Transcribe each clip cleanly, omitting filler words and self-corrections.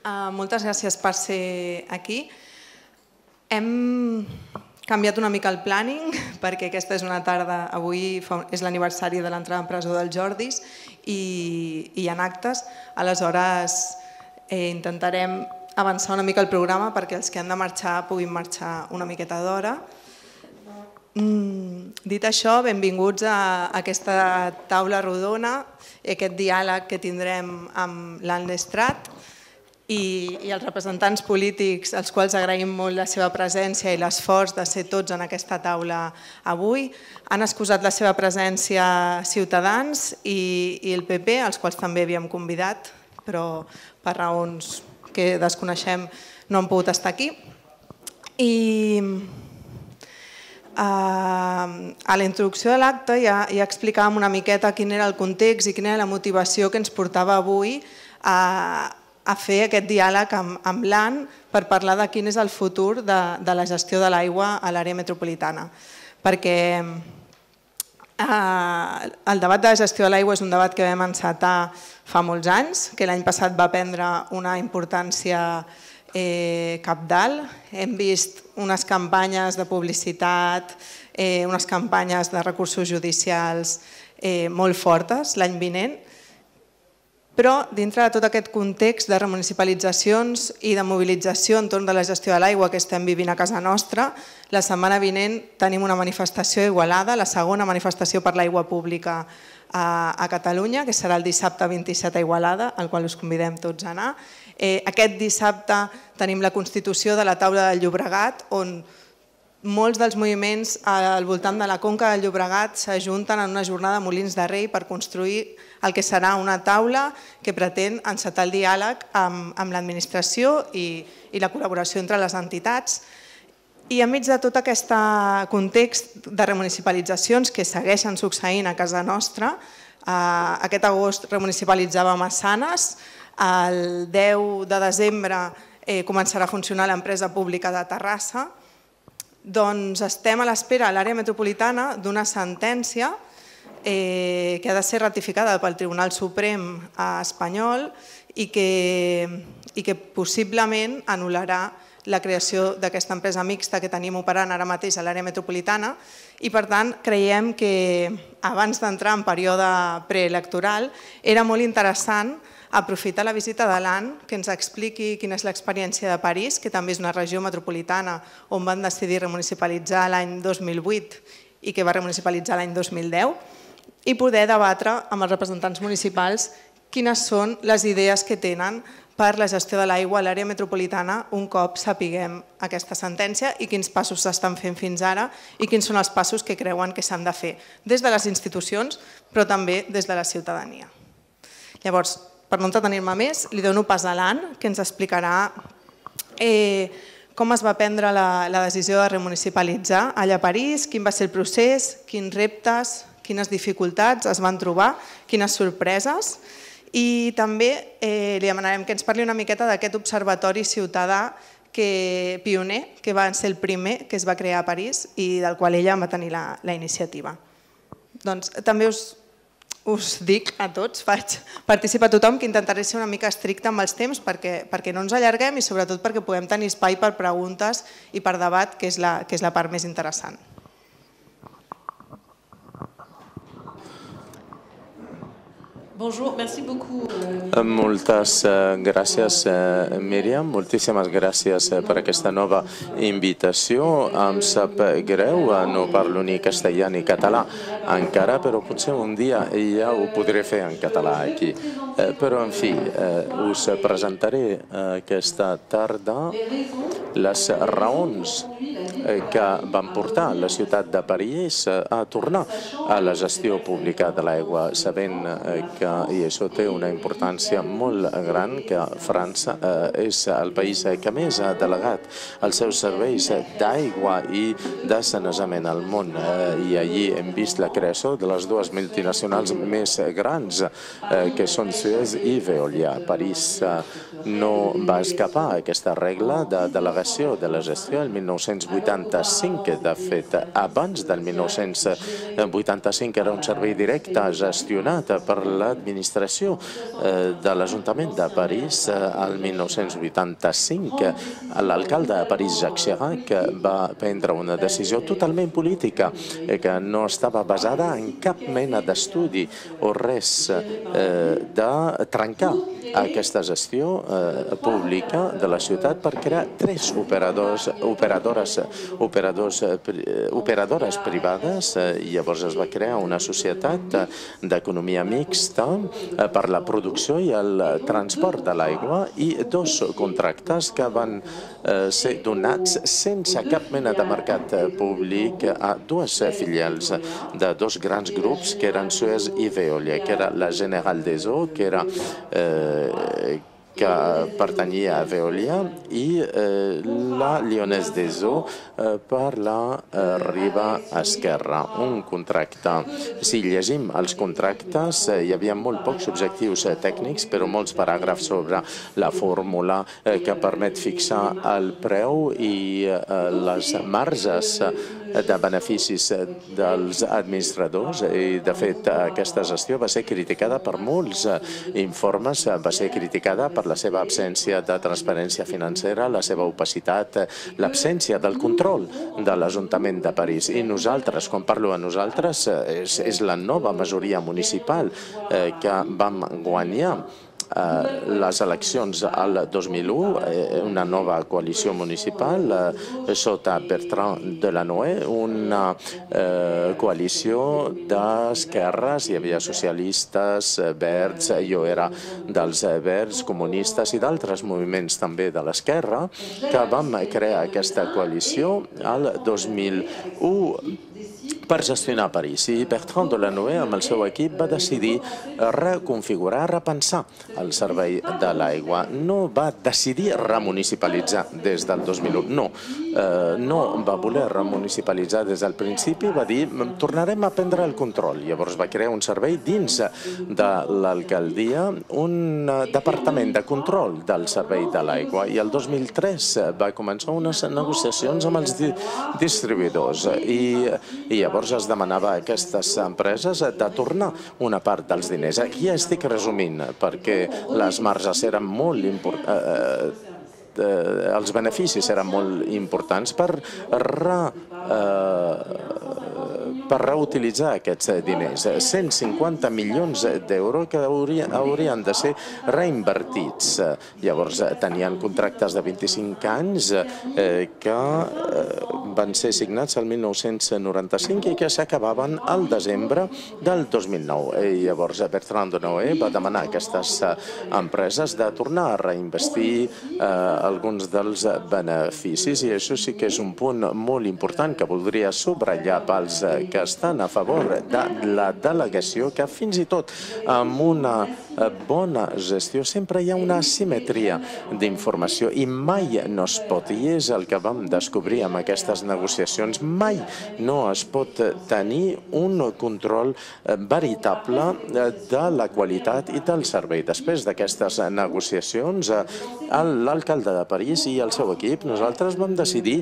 Moltes gràcies per ser aquí. Hem canviat una mica el planning perquè aquesta és una tarda, avui és l'aniversari de l'entrada en presó del Jordis i hi ha actes, aleshores intentarem avançar una mica el programa perquè els que han de marxar puguin marxar una miqueta d'hora. Dit això, benvinguts a aquesta taula rodona, aquest diàleg que tindrem amb l'Anne Estrat i els representants polítics, als quals agraïm molt la seva presència i l'esforç de ser tots en aquesta taula avui. Han excusat la seva presència Ciutadans i el PP, als quals també havíem convidat, però per raons que desconeixem no han pogut estar aquí. I a la introducció de l'acte ja explicàvem una miqueta quin era el context i quina era la motivació que ens portava avui a fer aquest diàleg amb l'Anne per parlar de quin és el futur de la gestió de l'aigua a l'àrea metropolitana. Perquè el debat de la gestió de l'aigua és un debat que vam encetar fa molts anys, que l'any passat va prendre una importància cabdal. Hem vist unes campanyes de publicitat, unes campanyes de recursos judicials molt fortes l'any vinent, però dintre de tot aquest context de remunicipalitzacions i de mobilització entorn de la gestió de l'aigua que estem vivint a casa nostra, la setmana vinent tenim una manifestació a Igualada, la segona manifestació per l'aigua pública a Catalunya, que serà el dissabte 27 a Igualada, al qual us convidem tots a anar. Aquest dissabte tenim la constitució de la taula del Llobregat, on molts dels moviments al voltant de la conca del Llobregat s'ajunten en una jornada de Molins de Rei per construir el que serà una taula que pretén encetar el diàleg amb l'administració i la col·laboració entre les entitats. I enmig de tot aquest context de remunicipalitzacions que segueixen succeint a casa nostra, aquest agost remunicipalitzava Massanes, el 10 de desembre començarà a funcionar l'empresa pública de Terrassa. Doncs estem a l'espera a l'àrea metropolitana d'una sentència que ha de ser ratificada pel Tribunal Suprem espanyol i que possiblement anul·larà la creació d'aquesta empresa mixta que tenim operant ara mateix a l'àrea metropolitana i per tant creiem que abans d'entrar en període preelectoral era molt interessant aprofitar la visita de l'Anne que ens expliqui quina és l'experiència de París, que també és una regió metropolitana on van decidir remunicipalitzar l'any 2008 i que va remunicipalitzar l'any 2010, i poder debatre amb els representants municipals quines són les idees que tenen per la gestió de l'aigua a l'àrea metropolitana un cop sapiguem aquesta sentència i quins passos s'estan fent fins ara i quins són els passos que creuen que s'han de fer des de les institucions però també des de la ciutadania. Llavors, per no entretenir-me més, li dono pas a l'Anne, que ens explicarà com es va prendre la decisió de remunicipalitzar allà a París, quin va ser el procés, quins reptes, quines dificultats es van trobar, quines sorpreses. I també li demanarem que ens parli una miqueta d'aquest observatori ciutadà pioner, que va ser el primer que es va crear a París i del qual ella va tenir la iniciativa. Doncs també us dic a tots, participa tothom, que intentaré ser una mica estricte amb els temps perquè no ens allarguem i sobretot perquè puguem tenir espai per preguntes i per debat, que és la part més interessant. Moltes gràcies, Míriam. Moltíssimes gràcies per aquesta nova invitació. Em sap greu, no parlo ni castellà ni català encara, però potser un dia ja ho podré fer en català aquí. Però, en fi, us presentaré aquesta tarda les raons que van portar la ciutat de París a tornar a la gestió pública de l'aigua, sabent que i això té una importància molt gran, que França és el país que més ha delegat els seus serveis d'aigua i de sanejament al món. I allí hem vist la creació de les dues multinacionals més grans, que són Suez i Veolia. París no va escapar a aquesta regla de delegació de la gestió el 1985. De fet, abans del 1985 era un servei directe gestionat per la l'administració de l'Ajuntament de París el 1985. L'alcalde de París, Jacques Chirac, va prendre una decisió totalment política que no estava basada en cap mena d'estudi o res de trencar aquesta gestió pública de la ciutat per crear 3 operadores privades. Llavors es va crear una societat d'economia mixta per la producció i el transport de l'aigua i 2 contractes que van ser donats sense cap mena de mercat públic a 2 filials de 2 grans grups que eren Suez i Veolia, que era la General des Eaux, que pertanyia a Veolia, i la Lyonnaise des Eaux per la riba esquerra. Un contracte. Si llegim els contractes, hi havia molt pocs objectius tècnics, però molts paràgrafs sobre la fórmula que permet fixar el preu i les marges de beneficis dels administradors. I, de fet, aquesta gestió va ser criticada per molts informes, va ser criticada per la seva absència de transparència financera, la seva opacitat, l'absència del control de l'Ajuntament de París. I nosaltres, quan parlo a nosaltres, és la nova majoria municipal que vam guanyar les eleccions al 2001, una nova coalició municipal sota Bertrand Delanoë, una coalició d'esquerres. Hi havia socialistes, verds, jo era dels verds, comunistes i d'altres moviments també de l'esquerra, que vam crear aquesta coalició al 2001 per gestionar París. I Bertrand Delanoë, amb el seu equip, va decidir reconfigurar, repensar el servei de l'aigua. No va decidir remunicipalitzar des del 2001, no. No va voler remunicipalitzar des del principi, va dir tornarem a prendre el control. Llavors va crear un servei dins de l'alcaldia, un departament de control del servei de l'aigua, i el 2003 va començar unes negociacions amb els distribuïdors i llavors es demanava a aquestes empreses de tornar una part dels diners. Aquí ja estic resumint, perquè les marges eren molt importants, els beneficis eren molt importants per reutilitzar aquests diners. 150 milions d'euros que haurien de ser reinvertits. Llavors tenien contractes de 25 anys que van ser signats el 1995 i que s'acabaven al desembre del 2009. Llavors Bertrand Delanoë va demanar a aquestes empreses de tornar a reinvestir alguns dels beneficis, i això sí que és un punt molt important que voldria subratllar pels que estan a favor de la delegació, que fins i tot amb una bona gestió sempre hi ha una asimetria d'informació i mai no es pot, i és el que vam descobrir amb aquestes negociacions, mai no es pot tenir un control veritable de la qualitat i del servei. Després d'aquestes negociacions, l'alcalde de París i el seu equip, nosaltres vam decidir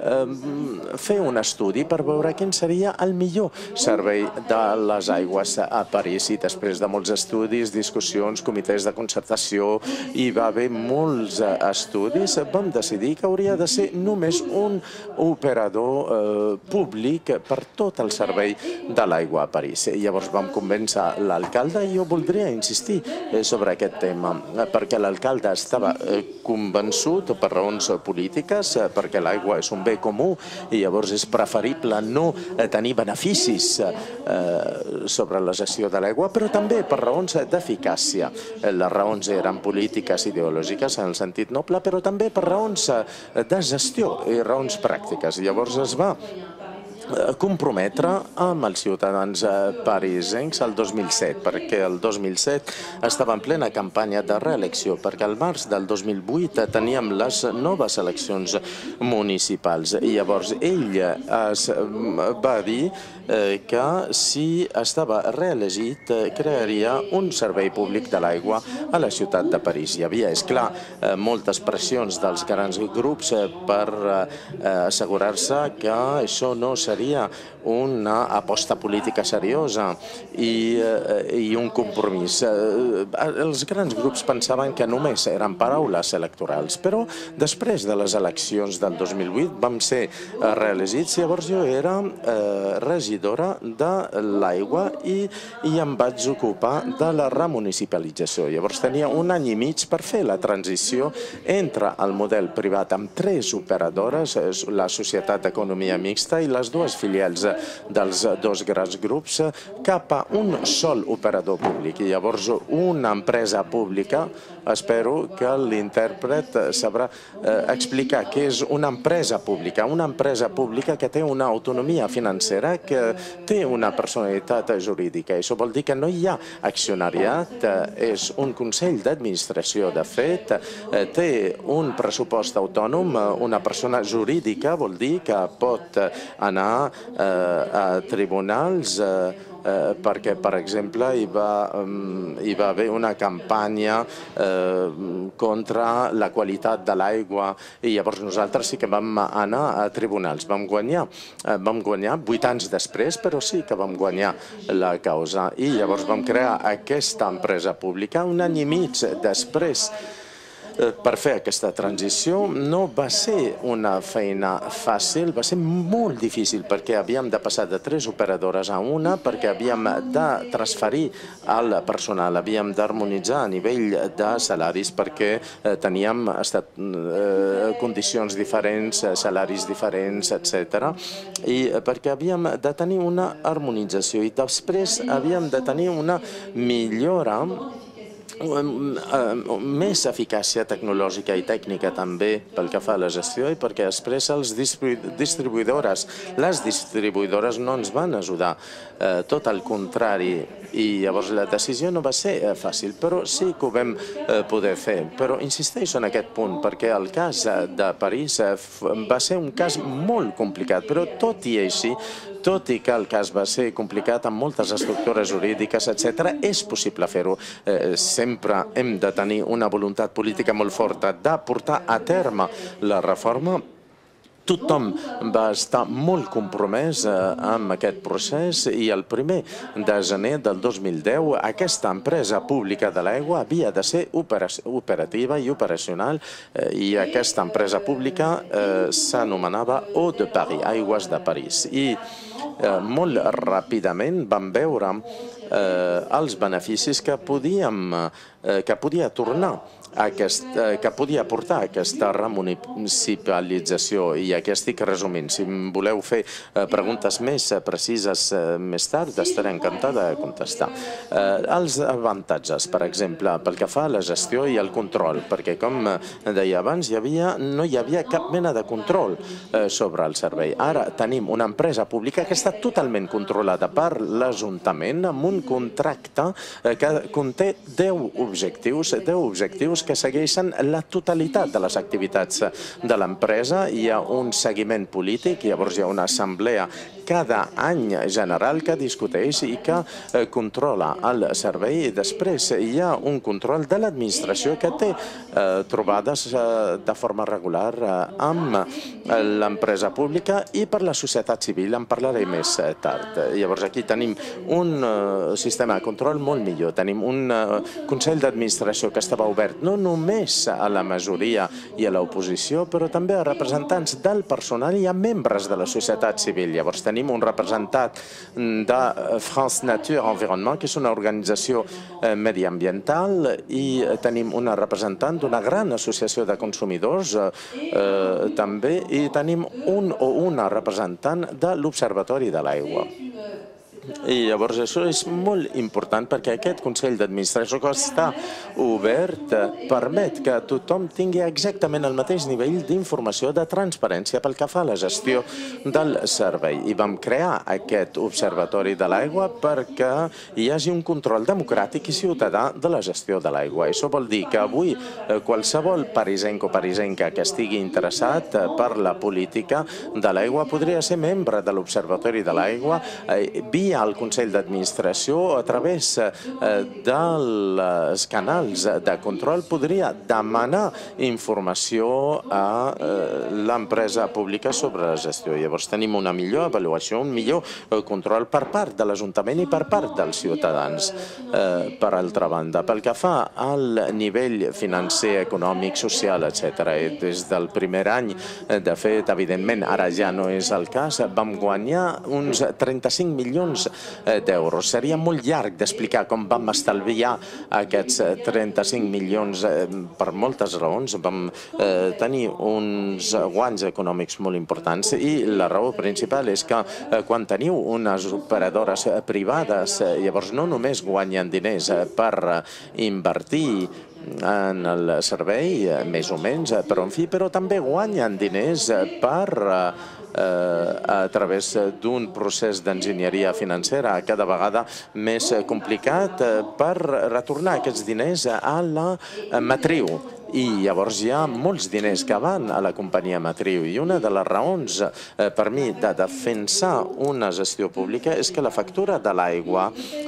fer un estudi per veure quin seria el millor servei de les aigües a París, i després de molts estudis, discussions, comitès de concertació, hi va haver molts estudis, vam decidir que hauria de ser només un operador públic per tot el servei de l'aigua a París. Llavors vam convèncer l'alcalde, i jo voldria insistir sobre aquest tema, perquè l'alcalde estava convençut per raons polítiques, perquè l'aigua és un bé comú i llavors és preferible no tenir beneficis sobre la gestió de l'aigua, però també per raons d'eficàcia. Les raons eren polítiques, ideològiques, en el sentit noble, però també per raons de gestió i raons pràctiques. Llavors es va comprometre amb els ciutadans parisencs el 2007, perquè el 2007 estava en plena campanya de reelecció, perquè al març del 2008 teníem les noves eleccions municipals, i llavors ell es va dir que si estava reelegit crearia un servei públic de l'aigua a la ciutat de París. Hi havia, és clar, moltes pressions dels grans grups per assegurar-se que això no seria seria una aposta política seriosa i un compromís. Els grans grups pensaven que només eren paraules electorals, però després de les eleccions del 2008 vam ser reelegits. Llavors jo era regidora de l'aigua i em vaig ocupar de la remunicipalització. Llavors tenia un any i mig per fer la transició entre el model privat amb 3 operadores, la Societat d'Economia Mixta i les dues filials dels dos grans grups, cap a un sol operador públic. I llavors una empresa pública, espero que l'intèrpret sabrà explicar què és una empresa pública que té una autonomia financera, que té una personalitat jurídica. Això vol dir que no hi ha accionariat, és un consell d'administració, de fet, té un pressupost autònom, una persona jurídica, vol dir que pot anar a tribunals perquè, per exemple, hi va haver una campanya contra la qualitat de l'aigua i llavors nosaltres sí que vam anar a tribunals. Vam guanyar 8 anys després, però sí que vam guanyar la causa i llavors vam crear aquesta empresa pública un any i mig després. Per fer aquesta transició no va ser una feina fàcil, va ser molt difícil perquè havíem de passar de 3 operadores a una, perquè havíem de transferir el personal, havíem d'harmonitzar a nivell de salaris perquè teníem condicions diferents, salaris diferents, etc. I perquè havíem de tenir una harmonització i després havíem de tenir una millora, més eficàcia tecnològica i tècnica també pel que fa a la gestió i perquè després les distribuïdores no ens van ajudar, tot el contrari, i llavors la decisió no va ser fàcil, però sí que ho vam poder fer. Però insisteixo en aquest punt perquè el cas de París va ser un cas molt complicat, però tot i així, tot i que el cas va ser complicat amb moltes estructures jurídiques, etc., és possible fer-ho. Sempre hem de tenir una voluntat política molt forta de portar a terme la reforma. Tothom va estar molt compromès amb aquest procés i el 1 de gener del 2010 aquesta empresa pública de l'aigua havia de ser operativa i operacional i aquesta empresa pública s'anomenava Eau de Paris, Aigües de París. I molt ràpidament vam veure els beneficis que podia tornar, que podia portar aquesta remunicipalització. I aquí estic resumint. Si em voleu fer preguntes més precises més tard, estaré encantada de contestar. Els avantatges, per exemple, pel que fa a la gestió i el control, perquè, com deia abans, no hi havia cap mena de control sobre el servei. Ara tenim una empresa pública que està totalment controlada per l'Ajuntament amb un contracte que conté 10 objectius que segueixen la totalitat de les activitats de l'empresa. Hi ha un seguiment polític, llavors hi ha una assemblea cada any general que discuteix i que controla el servei. Després hi ha un control de l'administració que té trobades de forma regular amb l'empresa pública i per la societat civil, en parlaré més tard. Llavors aquí tenim un sistema de control molt millor, tenim un Consell d'Administració que estava obert no només a la majoria i a l'oposició, però també a representants del personal i a membres de la societat civil. Llavors tenim un representant de France Nature Environnement, que és una organització mediambiental, i tenim una representant d'una gran associació de consumidors també, i tenim un o una representant de l'Observatori de l'Aigua. I llavors això és molt important perquè aquest Consell d'Administració que està obert permet que tothom tingui exactament el mateix nivell d'informació, de transparència pel que fa a la gestió del servei. I vam crear aquest Observatori de l'Aigua perquè hi hagi un control democràtic i ciutadà de la gestió de l'aigua. Això vol dir que avui qualsevol parisenc o parisenca que estigui interessat per la política de l'aigua podria ser membre de l'Observatori de l'Aigua via al Consell d'Administració, a través dels canals de control, podria demanar informació a l'empresa pública sobre la gestió. Llavors tenim una millor avaluació, un millor control per part de l'Ajuntament i per part dels ciutadans. Per altra banda, pel que fa al nivell financer, econòmic, social, etc., des del primer any, de fet, evidentment, ara ja no és el cas, vam guanyar uns 35 milions d'euros. Seria molt llarg d'explicar com vam estalviar aquests 35 milions per moltes raons. Vam tenir uns guanys econòmics molt importants i la raó principal és que quan teniu unes operadores privades, llavors no només guanyen diners per invertir en el servei, més o menys, però en fi, però també guanyen diners a través d'un procés d'enginyeria financera cada vegada més complicat per retornar aquests diners a la matriu. I llavors hi ha molts diners que van a la companyia matriu i una de les raons per mi de defensar una gestió pública és que la factura de l'aigua,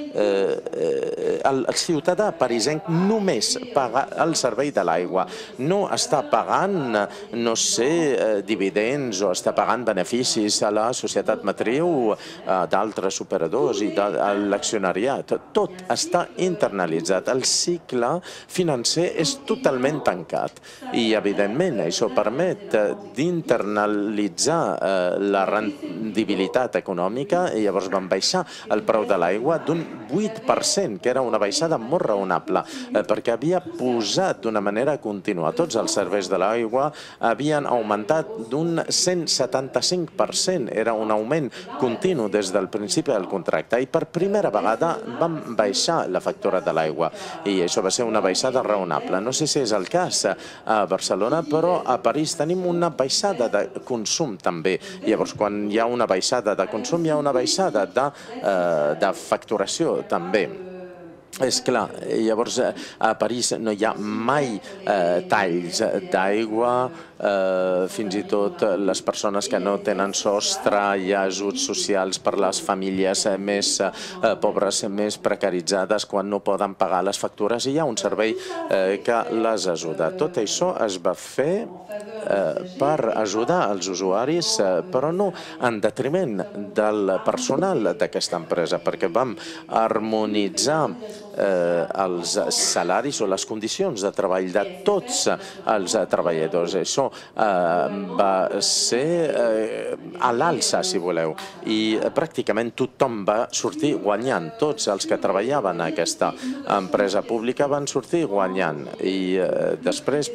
el ciutadà parisenc només paga el servei de l'aigua, no està pagant, no sé, dividends o està pagant beneficis a la societat matriu, d'altres operadors i a l'accionariat. Tot està internalitzat. El cicle financer és totalment tancat i, evidentment, això permet d'internalitzar la rendibilitat econòmica i llavors van baixar el preu de l'aigua d'un 8%, que era una baixada molt raonable, perquè havia posat d'una manera contínua. Tots els serveis de l'aigua havien augmentat d'un 175%. Era un augment continu des del principi del contracte i per primera vegada vam baixar la factura de l'aigua i això va ser una baixada raonable. No sé si és el cas a Barcelona, però a París tenim una baixada de consum també. Llavors, quan hi ha una baixada de consum, hi ha una baixada de facturació també. És clar, llavors a París no hi ha mai talls d'aigua, fins i tot les persones que no tenen sostre, hi ha ajuts socials per les famílies més pobres, més precaritzades, quan no poden pagar les factures, i hi ha un servei que les ajuda. Tot això es va fer per ajudar els usuaris, però no en detriment del personal d'aquesta empresa, perquè vam harmonitzar els salaris o les condicions de treball de tots els treballadors. Això va ser a l'alça, si voleu, i pràcticament tothom va sortir guanyant. Tots els que treballaven a aquesta empresa pública van sortir guanyant. I després,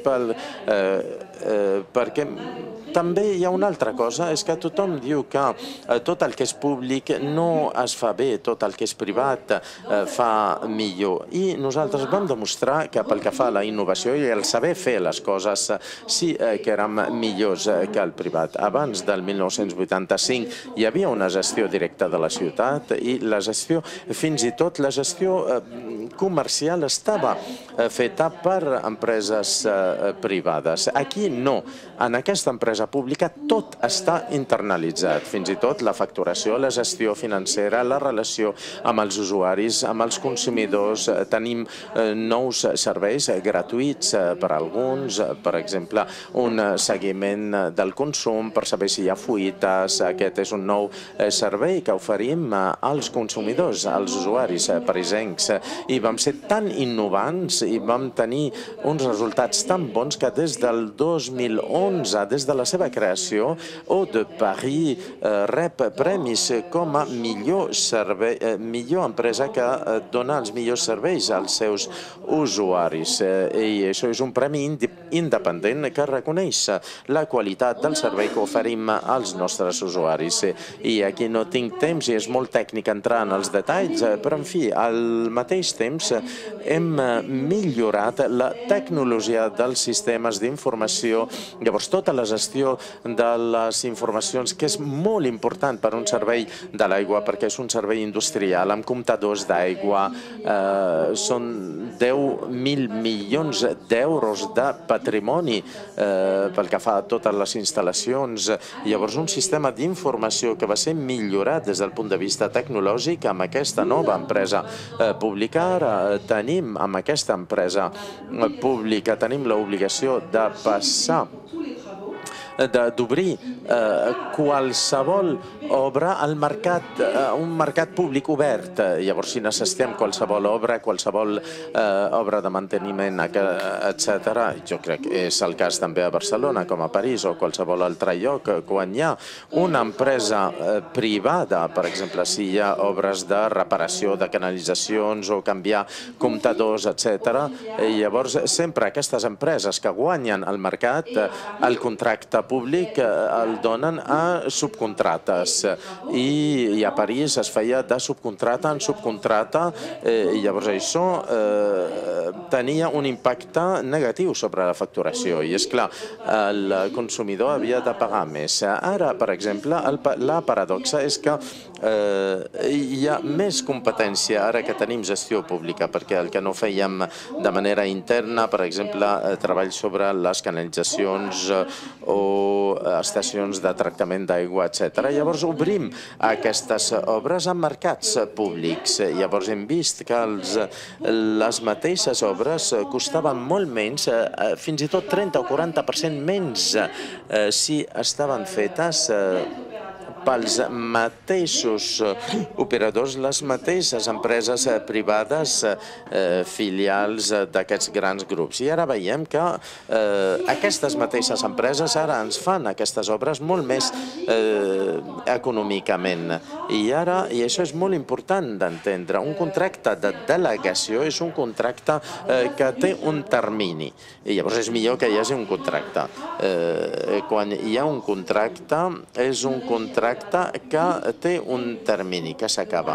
perquè també hi ha una altra cosa, és que tothom diu que tot el que és públic no es fa bé, tot el que és privat fa millor. I nosaltres vam demostrar que pel que fa a la innovació i el saber fer les coses sí que érem millors que el privat. Abans del 1985 hi havia una gestió directa de la ciutat i la gestió, fins i tot la gestió comercial estava feta per empreses privades. Aquí no. En aquesta empresa pública tot està internalitzat, fins i tot la facturació, la gestió financera, la relació amb els usuaris, amb els consumidors. Tenim nous serveis gratuïts per a alguns, per exemple, un seguiment del consum per saber si hi ha fuites. Aquest és un nou servei que oferim als consumidors, als usuaris parisencs. I vam ser tan innovants i vam tenir uns resultats tan bons que des del 2011, des de la seva creació, Eau de Paris rep premis com a millor empresa que dona els millors serveis als seus usuaris. I això és un premi independent que reconeix la qualitat del servei que oferim als nostres usuaris. I aquí no tinc temps i és molt tècnic entrar en els detalls, però en fi, al mateix temps hem millorat la tecnologia dels sistemes d'informació, llavors tota la gestió de les informacions, que és molt important per un servei de l'aigua, perquè és un servei industrial, amb comptadors d'aigua, són 10.000 milions d'euros de patrimoni pel que fa a totes les instal·lacions. Llavors, un sistema d'informació que va ser millorat des del punt de vista tecnològic amb aquesta nova empresa pública. Ara tenim, amb aquesta empresa pública, tenim l'obligació de passar, d'obrir qualsevol obra al mercat, un mercat públic obert. Llavors, si necessitem qualsevol obra de manteniment, etc., jo crec que és el cas també a Barcelona, com a París o qualsevol altre lloc, quan hi ha una empresa privada, per exemple, si hi ha obres de reparació de canalitzacions o canviar comptadors, etc., llavors sempre aquestes empreses que guanyen el mercat, el contracte públic el donen a subcontrates, i a París es feia de subcontrata en subcontrata, i llavors això tenia un impacte negatiu sobre la facturació, i és clar, el consumidor havia de pagar més. Ara, per exemple, la paradoxa és que hi ha més competència ara que tenim gestió pública, perquè el que no fèiem de manera interna, per exemple, treball sobre les canalitzacions o estacions de tractament d'aigua, etc. Llavors obrim aquestes obres a mercats públics. Llavors hem vist que les mateixes obres costaven molt menys, fins i tot 30 o 40% menys, si estaven fetes pels mateixos operadors, les mateixes empreses privades filials d'aquests grans grups. I ara veiem que aquestes mateixes empreses ara ens fan aquestes obres molt més econòmicament. I això és molt important d'entendre. Un contracte de delegació és un contracte que té un termini. I llavors és millor que hi hagi un contracte. Quan hi ha un contracte, és un contracte que té un termini, que s'acaba.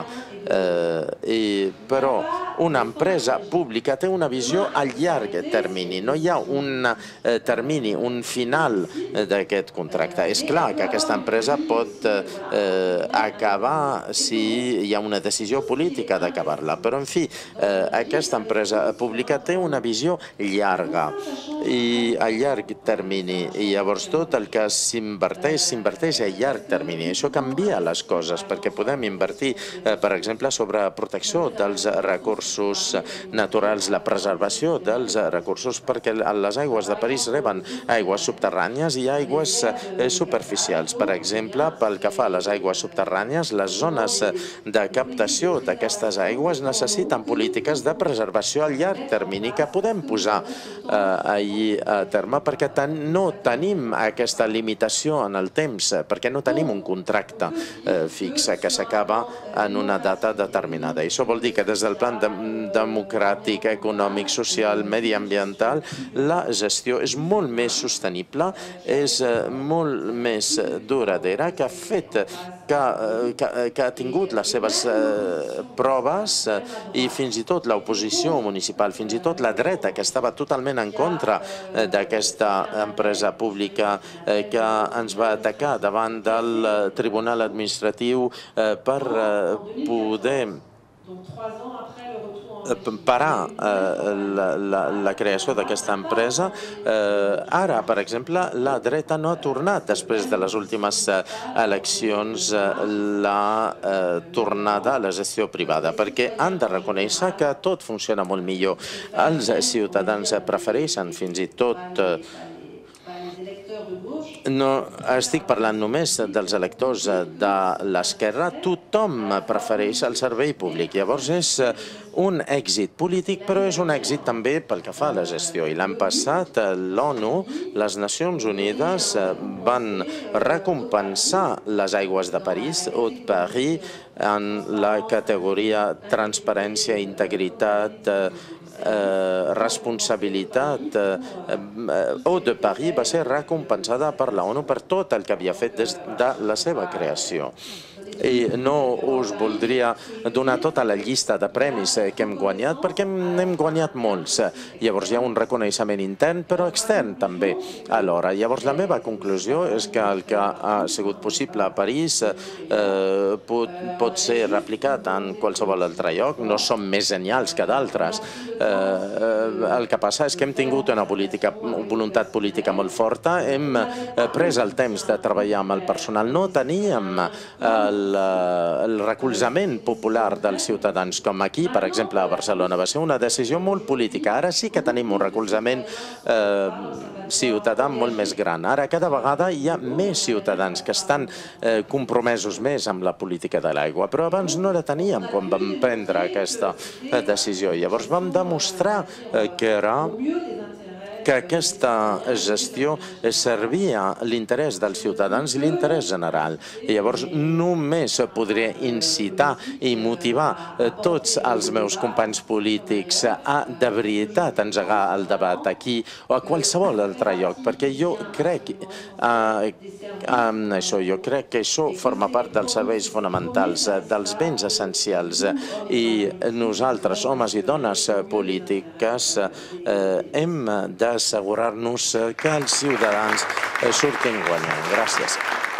Però una empresa pública té una visió a llarg termini. No hi ha un termini, un final d'aquest contracte. És clar que aquesta empresa pot acabar si hi ha una decisió política d'acabar-la. Però, en fi, aquesta empresa pública té una visió llarga i a llarg termini. I llavors tot el que s'inverteix a llarg termini. Això canvia les coses, perquè podem invertir, per exemple, sobre protecció dels recursos naturals, la preservació dels recursos, perquè les aigües de París reben aigües subterrànies i aigües superficials. Per exemple, pel que fa a les aigües subterrànies, les zones de captació d'aquestes aigües necessiten polítiques de preservació a llarg termini que podem posar ahir a terme, perquè no tenim aquesta limitació en el temps, perquè no tenim un contracte fixe que s'acaba en una data determinada. I això vol dir que des del plan democràtic, econòmic, social, mediambiental, la gestió és molt més sostenible, és molt més duradora, que ha fet que ha tingut les seves proves, i fins i tot l'oposició municipal, fins i tot la dreta, que estava totalment en contra d'aquesta empresa pública, que ens va atacar davant del Tribunal Administratiu per poder parar la creació d'aquesta empresa. Ara, per exemple, la dreta no ha tornat, després de les últimes eleccions, la tornada a la gestió privada, perquè han de reconèixer que tot funciona molt millor. Els ciutadans prefereixen fins i tot... No estic parlant només dels electors de l'esquerra, tothom prefereix el servei públic. Llavors és un èxit polític, però és un èxit també pel que fa a la gestió. I l'any passat l'ONU, les Nacions Unides, van recompensar les aigües de París, Eau de Paris, en la categoria transparència, integritat, responsabilitat. Eau de Paris va ser recompensada per la ONU per tot el que havia fet des de la seva creació. i no us voldria donar tota la llista de premis que hem guanyat, perquè n'hem guanyat molts. Llavors hi ha un reconeixement intern, però extern també alhora. Llavors la meva conclusió és que el que ha sigut possible a París pot ser replicat en qualsevol altre lloc. No som més genials que d'altres. El que passa és que hem tingut una voluntat política molt forta, hem pres el temps de treballar amb el personal, no teníem el recolzament popular dels ciutadans, com aquí, per exemple, a Barcelona. Va ser una decisió molt política. Ara sí que tenim un recolzament ciutadà molt més gran. Ara cada vegada hi ha més ciutadans que estan compromesos més amb la política de l'aigua, però abans no la teníem quan vam prendre aquesta decisió. Llavors vam demostrar que aquesta gestió servia l'interès dels ciutadans i l'interès general. I llavors només podré incitar i motivar tots els meus companys polítics a de veritat engegar el debat aquí o a qualsevol altre lloc, perquè jo crec que això forma part dels serveis fonamentals, dels béns essencials, i nosaltres, homes i dones polítiques, hem d'assegurar-nos que els ciutadans surtin guanyant. Gràcies.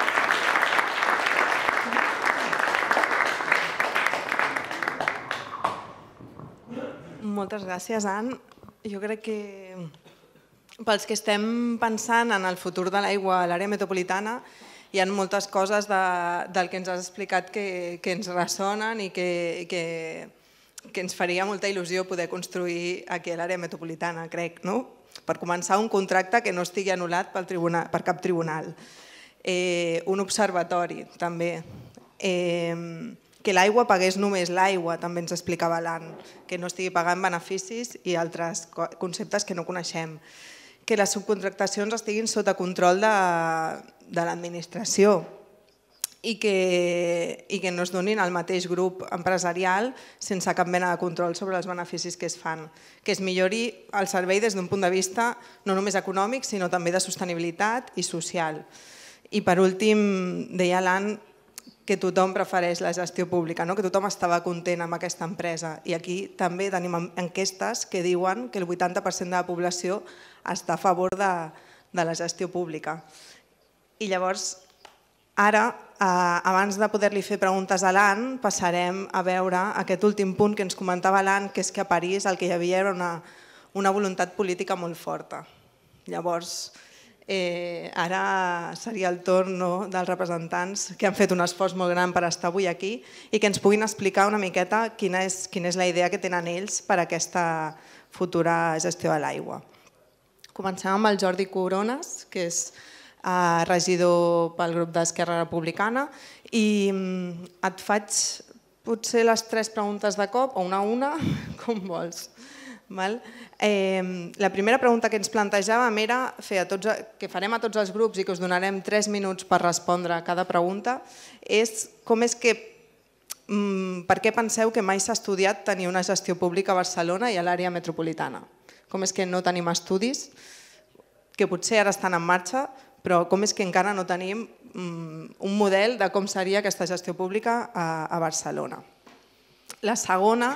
Moltes gràcies, Anne. Jo crec que pels que estem pensant en el futur de l'aigua a l'àrea metropolitana hi ha moltes coses del que ens has explicat que ens ressonen i que ens faria molta il·lusió poder construir aquí a l'àrea metropolitana, crec, no? Per començar, un contracte que no estigui anul·lat per cap tribunal. Un observatori, també. Que l'aigua pagués només l'aigua, també ens explicava l'Anne. Que no estigui pagant beneficis i altres conceptes que no coneixem. Que les subcontractacions estiguin sota control de l'administració i que no es donin al mateix grup empresarial sense cap mena de control sobre els beneficis que es fan. Que es millori el servei des d'un punt de vista no només econòmic, sinó també de sostenibilitat i social. I per últim, deia l'Anne que tothom prefereix la gestió pública, que tothom estava content amb aquesta empresa. I aquí també tenim enquestes que diuen que el 80% de la població està a favor de la gestió pública. I llavors, ara, abans de poder-li fer preguntes a l'Anne, passarem a veure aquest últim punt que ens comentava l'Anne, que és que a París el que hi havia era una voluntat política molt forta. Llavors, ara seria el torn dels representants que han fet un esforç molt gran per estar avui aquí i que ens puguin explicar una miqueta quina és la idea que tenen ells per a aquesta futura gestió de l'aigua. Comencem amb el Jordi Corones, que és regidor pel grup d'Esquerra Republicana, i et faig potser les 3 preguntes de cop, o una a una, com vols. La primera pregunta que ens plantejàvem era que farem a tots els grups i que us donarem 3 minuts per respondre a cada pregunta, és per què penseu que mai s'ha estudiat tenir una gestió pública a Barcelona i a l'àrea metropolitana? Com és que no tenim estudis, que potser ara estan en marxa, però com és que encara no tenim un model de com seria aquesta gestió pública a Barcelona? La segona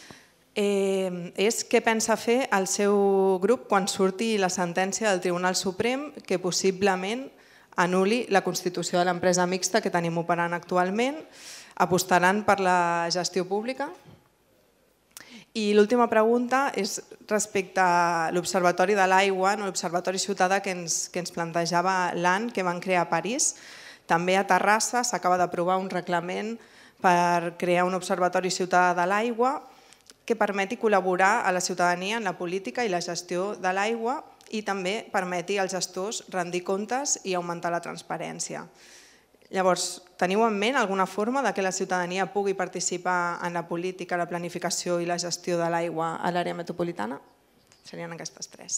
és què pensa fer el seu grup quan surti la sentència del Tribunal Suprem que possiblement anul·li la constitució de l'empresa mixta que tenim operant actualment. Apostaran per la gestió pública? I l'última pregunta és respecte a l'Observatori de l'Aigua, l'Observatori Ciutadà que ens plantejava l'Anne, que van crear a París. També a Terrassa s'acaba d'aprovar un reglament per crear un Observatori Ciutadà de l'Aigua que permeti col·laborar a la ciutadania en la política i la gestió de l'aigua i també permeti als gestors rendir comptes i augmentar la transparència. Llavors, teniu en ment alguna forma que la ciutadania pugui participar en la política, la planificació i la gestió de l'aigua a l'àrea metropolitana? Serien aquestes 3.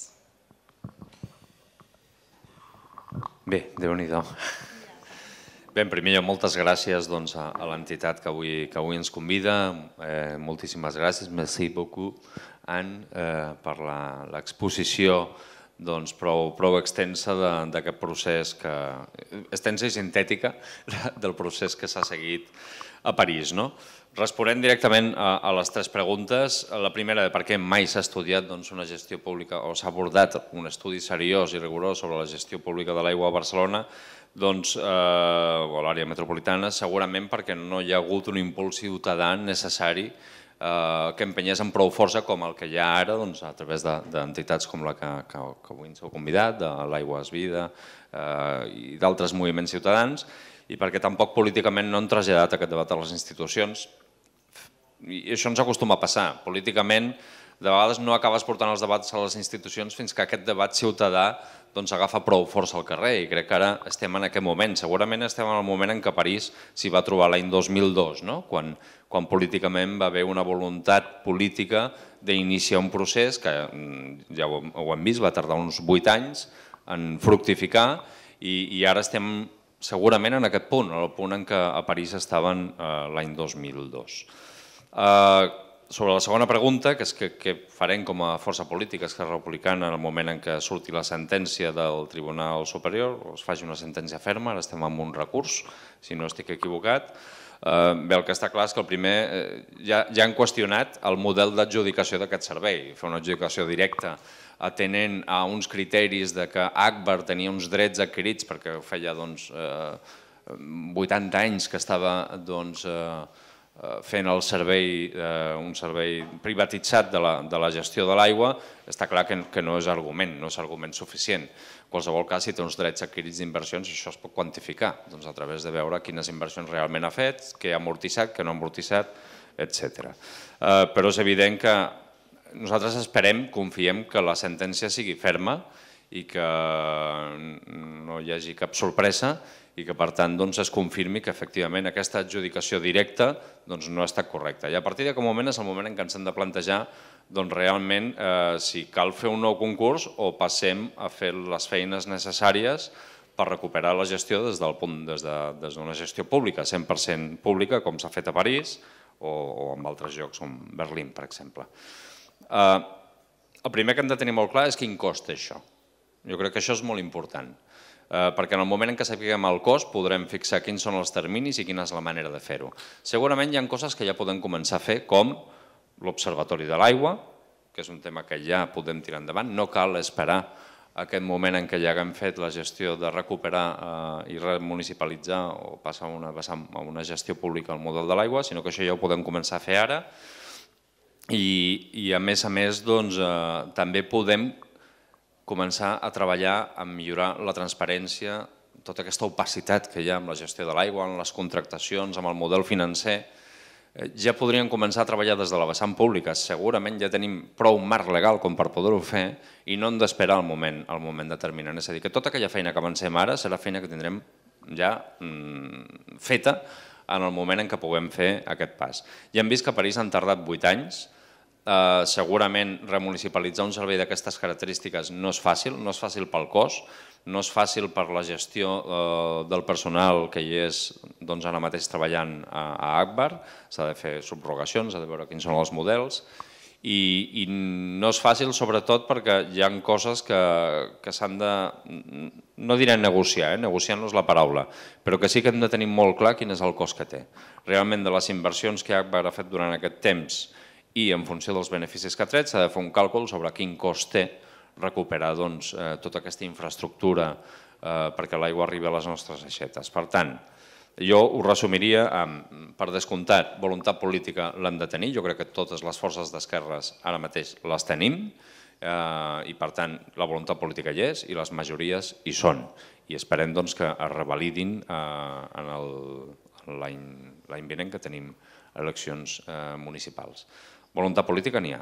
Bé, Déu-n'hi-do. Bé, en primer lloc, moltes gràcies a l'entitat que avui ens convida. Moltíssimes gràcies. Merci beaucoup, Anne, per l'exposició prou extensa d'aquest procés, extensa i sintètica del procés que s'ha seguit a París. Responent directament a les tres preguntes. La primera, de per què mai s'ha estudiat una gestió pública o s'ha abordat un estudi seriós i rigorós sobre la gestió pública de l'aigua a Barcelona o a l'àrea metropolitana, segurament perquè no hi ha hagut un impuls ciutadà necessari que empenyés amb prou força com el que hi ha ara a través d'entitats com la que avui ens heu convidat, de l'Aigua és Vida i d'altres moviments ciutadans, i perquè tampoc políticament no han traslladat aquest debat a les institucions. I això ens acostuma a passar. Políticament, de vegades no acabes portant els debats a les institucions fins que aquest debat ciutadà agafa prou força al carrer, i crec que ara estem en aquest moment. Segurament estem en el moment en què París s'hi va trobar l'any 2002, quan políticament va haver una voluntat política d'iniciar un procés que, ja ho hem vist, va tardar uns 8 anys en fructificar, i ara estem segurament en aquest punt, el punt en què a París estaven l'any 2002. Sobre la segona pregunta, que és què farem com a força política Esquerra Republicana en el moment en què surti la sentència del Tribunal Superior, o es faci una sentència ferma, ara estem amb un recurs, si no estic equivocat. Bé, el que està clar és que el primer ja han qüestionat el model d'adjudicació d'aquest servei, fer una adjudicació directa atenent a uns criteris de que Agbar tenia uns drets adquirits perquè feia 80 anys que estava fent el servei, un servei privatitzat de la gestió de l'aigua, està clar que no és argument suficient. En qualsevol cas, si té uns drets adquirits d'inversions, això es pot quantificar a través de veure quines inversions realment ha fet, què ha amortitzat, què no ha amortitzat, etc. Però és evident que nosaltres esperem, confiem que la sentència sigui ferma i que no hi hagi cap sorpresa i que per tant es confirmi que efectivament aquesta adjudicació directa no ha estat correcta. I a partir d'aquest moment és el moment en què ens hem de plantejar realment si cal fer un nou concurs o passem a fer les feines necessàries per recuperar la gestió des d'una gestió pública, 100% pública, com s'ha fet a París o en altres llocs, com Berlín, per exemple. El primer que hem de tenir molt clar és quin cost té això. Jo crec que això és molt important, perquè en el moment en què sapiguem el cost podrem fixar quins són els terminis i quina és la manera de fer-ho. Segurament hi ha coses que ja podem començar a fer, com l'Observatori de l'Aigua, que és un tema que ja podem tirar endavant. No cal esperar aquest moment en què ja haguem fet la gestió de recuperar i remunicipalitzar o passar a una gestió pública al model de l'aigua, sinó que això ja ho podem començar a fer ara. I a més també podem començar a treballar en millorar la transparència, tota aquesta opacitat que hi ha amb la gestió de l'aigua, en les contractacions, amb el model financer. Ja podríem començar a treballar des de la vessant pública. Segurament ja tenim prou marc legal com per poder-ho fer i no hem d'esperar el moment determinant. És a dir, que tota aquella feina que avancem ara serà feina que tindrem ja feta en el moment en què puguem fer aquest pas. Ja hem vist que a París han tardat 8 anys. Segurament remunicipalitzar un servei d'aquestes característiques no és fàcil pel cost, no és fàcil per la gestió del personal que hi és ara mateix treballant a Agbar, s'ha de fer subrogacions, s'ha de veure quins són els models, i no és fàcil sobretot perquè hi ha coses que s'han de, no diré negociar, negociar no és la paraula, però que sí que hem de tenir molt clar quin és el cost que té. Realment de les inversions que Agbar ha fet durant aquest temps i en funció dels beneficis que ha tret s'ha de fer un càlcul sobre quin cost té recuperar tota aquesta infraestructura perquè l'aigua arribi a les nostres aixetes. Per tant, jo ho resumiria amb, per descomptat, voluntat política l'hem de tenir. Jo crec que totes les forces d'esquerres ara mateix les tenim i per tant la voluntat política hi és i les majories hi són. I esperem que es revalidin l'any vinent que tenim eleccions municipals. Voluntat política n'hi ha.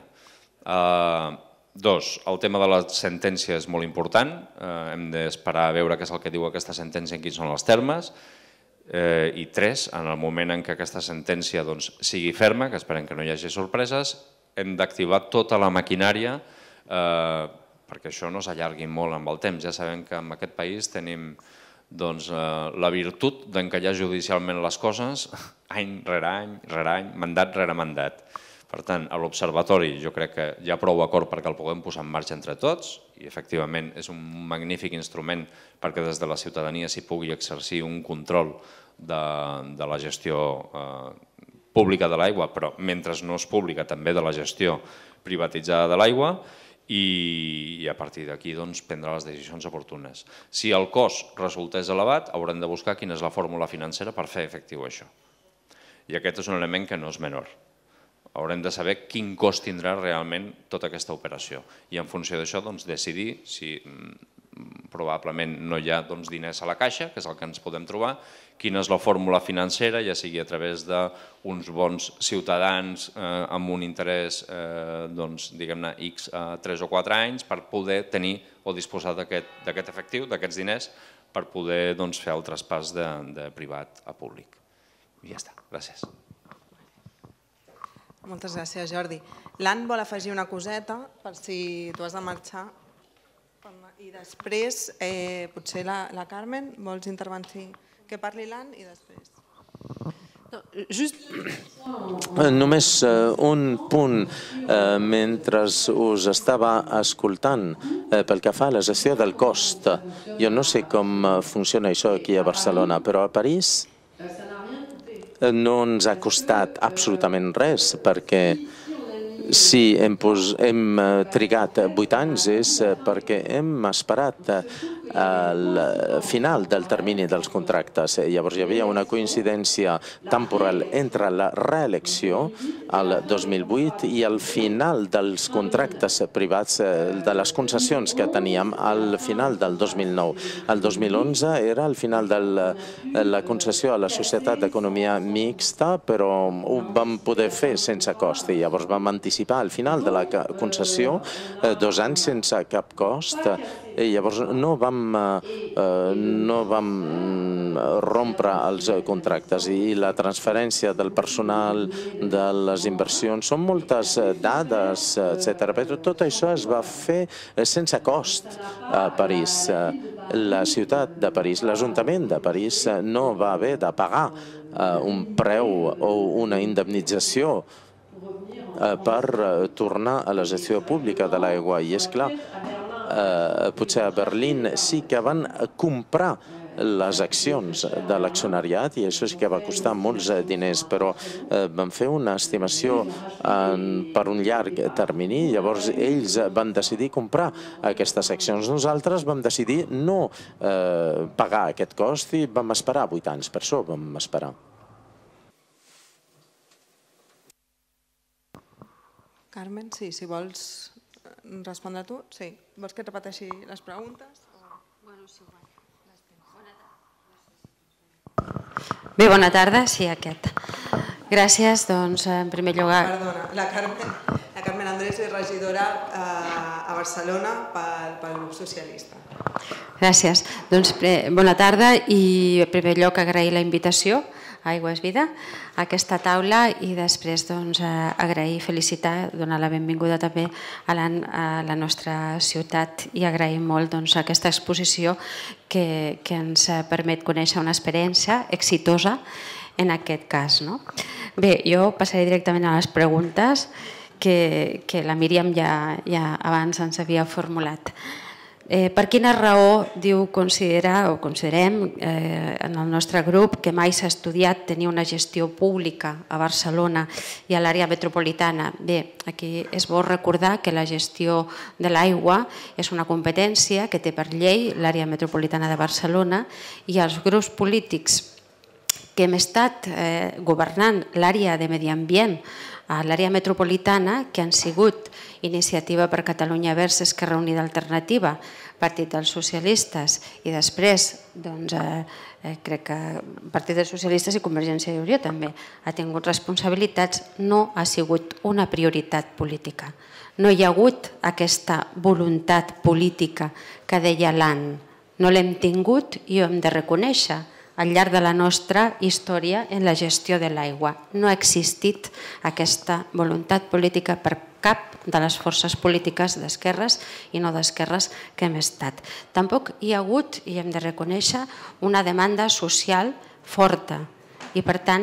Dos, el tema de la sentència és molt important. Hem d'esperar a veure què és el que diu aquesta sentència i quins són els termes. I tres, en el moment en què aquesta sentència sigui ferma, que esperem que no hi hagi sorpreses, hem d'activar tota la maquinària perquè això no s'allargui molt amb el temps. Ja sabem que en aquest país tenim la virtut d'encallar judicialment les coses any rere any, mandat rere mandat. Per tant, a l'Observatori jo crec que hi ha prou acord perquè el puguem posar en marxa entre tots i efectivament és un magnífic instrument perquè des de la ciutadania s'hi pugui exercir un control de la gestió pública de l'aigua, però mentre no és pública també de la gestió privatitzada de l'aigua i a partir d'aquí prendre les decisions oportunes. Si el cost resultés elevat, haurem de buscar quina és la fórmula financera per fer efectiu això. I aquest és un element que no és menor. Haurem de saber quin cost tindrà realment tota aquesta operació i en funció d'això decidir si probablement no hi ha diners a la caixa, que és el que ens podem trobar, quina és la fórmula financera, ja sigui a través d'uns bons ciutadans amb un interès, diguem-ne, X 3 o 4 anys per poder tenir o disposar d'aquest efectiu, d'aquests diners, per poder fer el traspàs de privat a públic. I ja està. Gràcies. Moltes gràcies, Jordi. L'Ann vol afegir una coseta per si tu has de marxar. I després, potser la Carmen, vols intervenir? Que parli l'Ann i després. Només un punt. Mentre us estava escoltant pel que fa a la gestió del cost, jo no sé com funciona això aquí a Barcelona, però a París no ens ha costat absolutament res, perquè si hem trigat 8 anys és perquè hem esperat al final del termini dels contractes. Llavors hi havia una coincidència temporal entre la reelecció al 2008 i el final dels contractes privats, de les concessions que teníem al final del 2009. El 2011 era el final de la concessió a la Societat d'Economia Mixta, però ho vam poder fer sense cost i llavors vam anticipar al final de la concessió 2 anys sense cap cost i llavors no vam rompre els contractes i la transferència del personal, de les inversions, són moltes dades, etc. Però tot això es va fer sense cost a París. La ciutat de París, l'Ajuntament de París no va haver de pagar un preu o una indemnització per tornar a la gestió pública de l'aigua. I és clar, potser a Berlín sí que van comprar les accions de l'accionariat i això sí que va costar molts diners, però van fer una estimació per un llarg termini, llavors ells van decidir comprar aquestes accions. Nosaltres vam decidir no pagar aquest cost i vam esperar 8 anys, per això vam esperar. Carmen, sí, si vols respondre tu. Sí. Vols que et repeteixi les preguntes? Bé, bona tarda. Sí, aquest. Gràcies, doncs, en primer lloc... Perdona, la Carmen Andrés és regidora a Barcelona pel grup socialista. Gràcies. Doncs, bona tarda i, en primer lloc, agrair la invitació a Aigua és Vida, a aquesta taula i després agrair i felicitar, donar la benvinguda també a la nostra ciutat i agrair molt aquesta exposició que ens permet conèixer una experiència exitosa en aquest cas. Bé, jo passaré directament a les preguntes que la Míriam ja abans ens havia formulat. Per quina raó considerem en el nostre grup que mai s'ha estudiat tenir una gestió pública a Barcelona i a l'àrea metropolitana? Bé, aquí és bo recordar que la gestió de l'aigua és una competència que té per llei l'àrea metropolitana de Barcelona i els grups polítics que hem estat governant l'àrea de medi ambient a l'àrea metropolitana, que han sigut Iniciativa per Catalunya Verds, Esquerra Unida Alternativa, Partit dels Socialistes i després, crec que Partit dels Socialistes i Convergència i Unió també ha tingut responsabilitats, no ha sigut una prioritat política. No hi ha hagut aquesta voluntat política que deia l'Ann. No l'hem tingut i ho hem de reconèixer al llarg de la nostra història en la gestió de l'aigua. No ha existit aquesta voluntat política per cap de les forces polítiques d'esquerres i no d'esquerres que hem estat. Tampoc hi ha hagut, i hem de reconèixer, una demanda social forta i, per tant,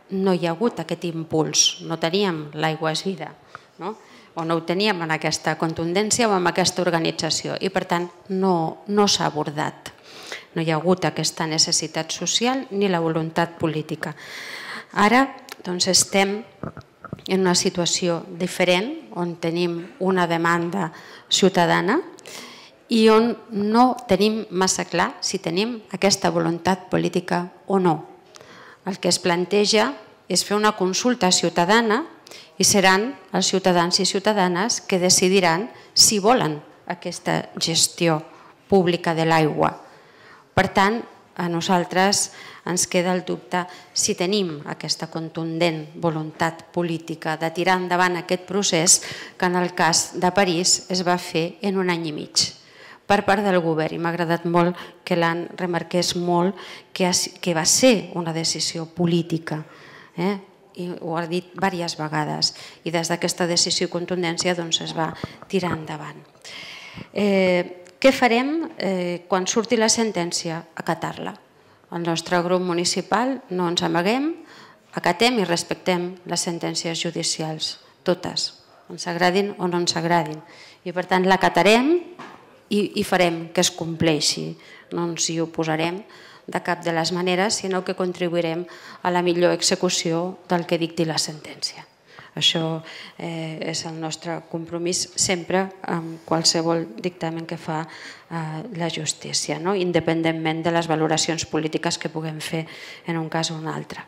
no hi ha hagut aquest impuls, no teníem l'Aigua és Vida, o no ho teníem en aquesta contundència o en aquesta organització i per tant no s'ha abordat. No hi ha hagut aquesta necessitat social ni la voluntat política. Ara estem en una situació diferent on tenim una demanda ciutadana i on no tenim massa clar si tenim aquesta voluntat política o no. El que es planteja és fer una consulta ciutadana i seran els ciutadans i ciutadanes que decidiran si volen aquesta gestió pública de l'aigua. Per tant, a nosaltres ens queda el dubte si tenim aquesta contundent voluntat política de tirar endavant aquest procés que en el cas de París es va fer en 1 any i mig per part del govern. I m'ha agradat molt que l'Ann remarqués molt que va ser una decisió política. I ho ha dit diverses vegades. I des d'aquesta decisió i contundència es va tirar endavant. Què farem quan surti la sentència? Acatar-la. El nostre grup municipal no ens amaguem, acatem i respectem les sentències judicials, totes, ens agradin o no ens agradin. I per tant l'acatarem i farem que es compleixi. No ens hi oposarem de cap de les maneres, sinó que contribuirem a la millor execució del que dicti la sentència. Això és el nostre compromís sempre amb qualsevol dictamen que fa la justícia, independentment de les valoracions polítiques que puguem fer en un cas o un altre.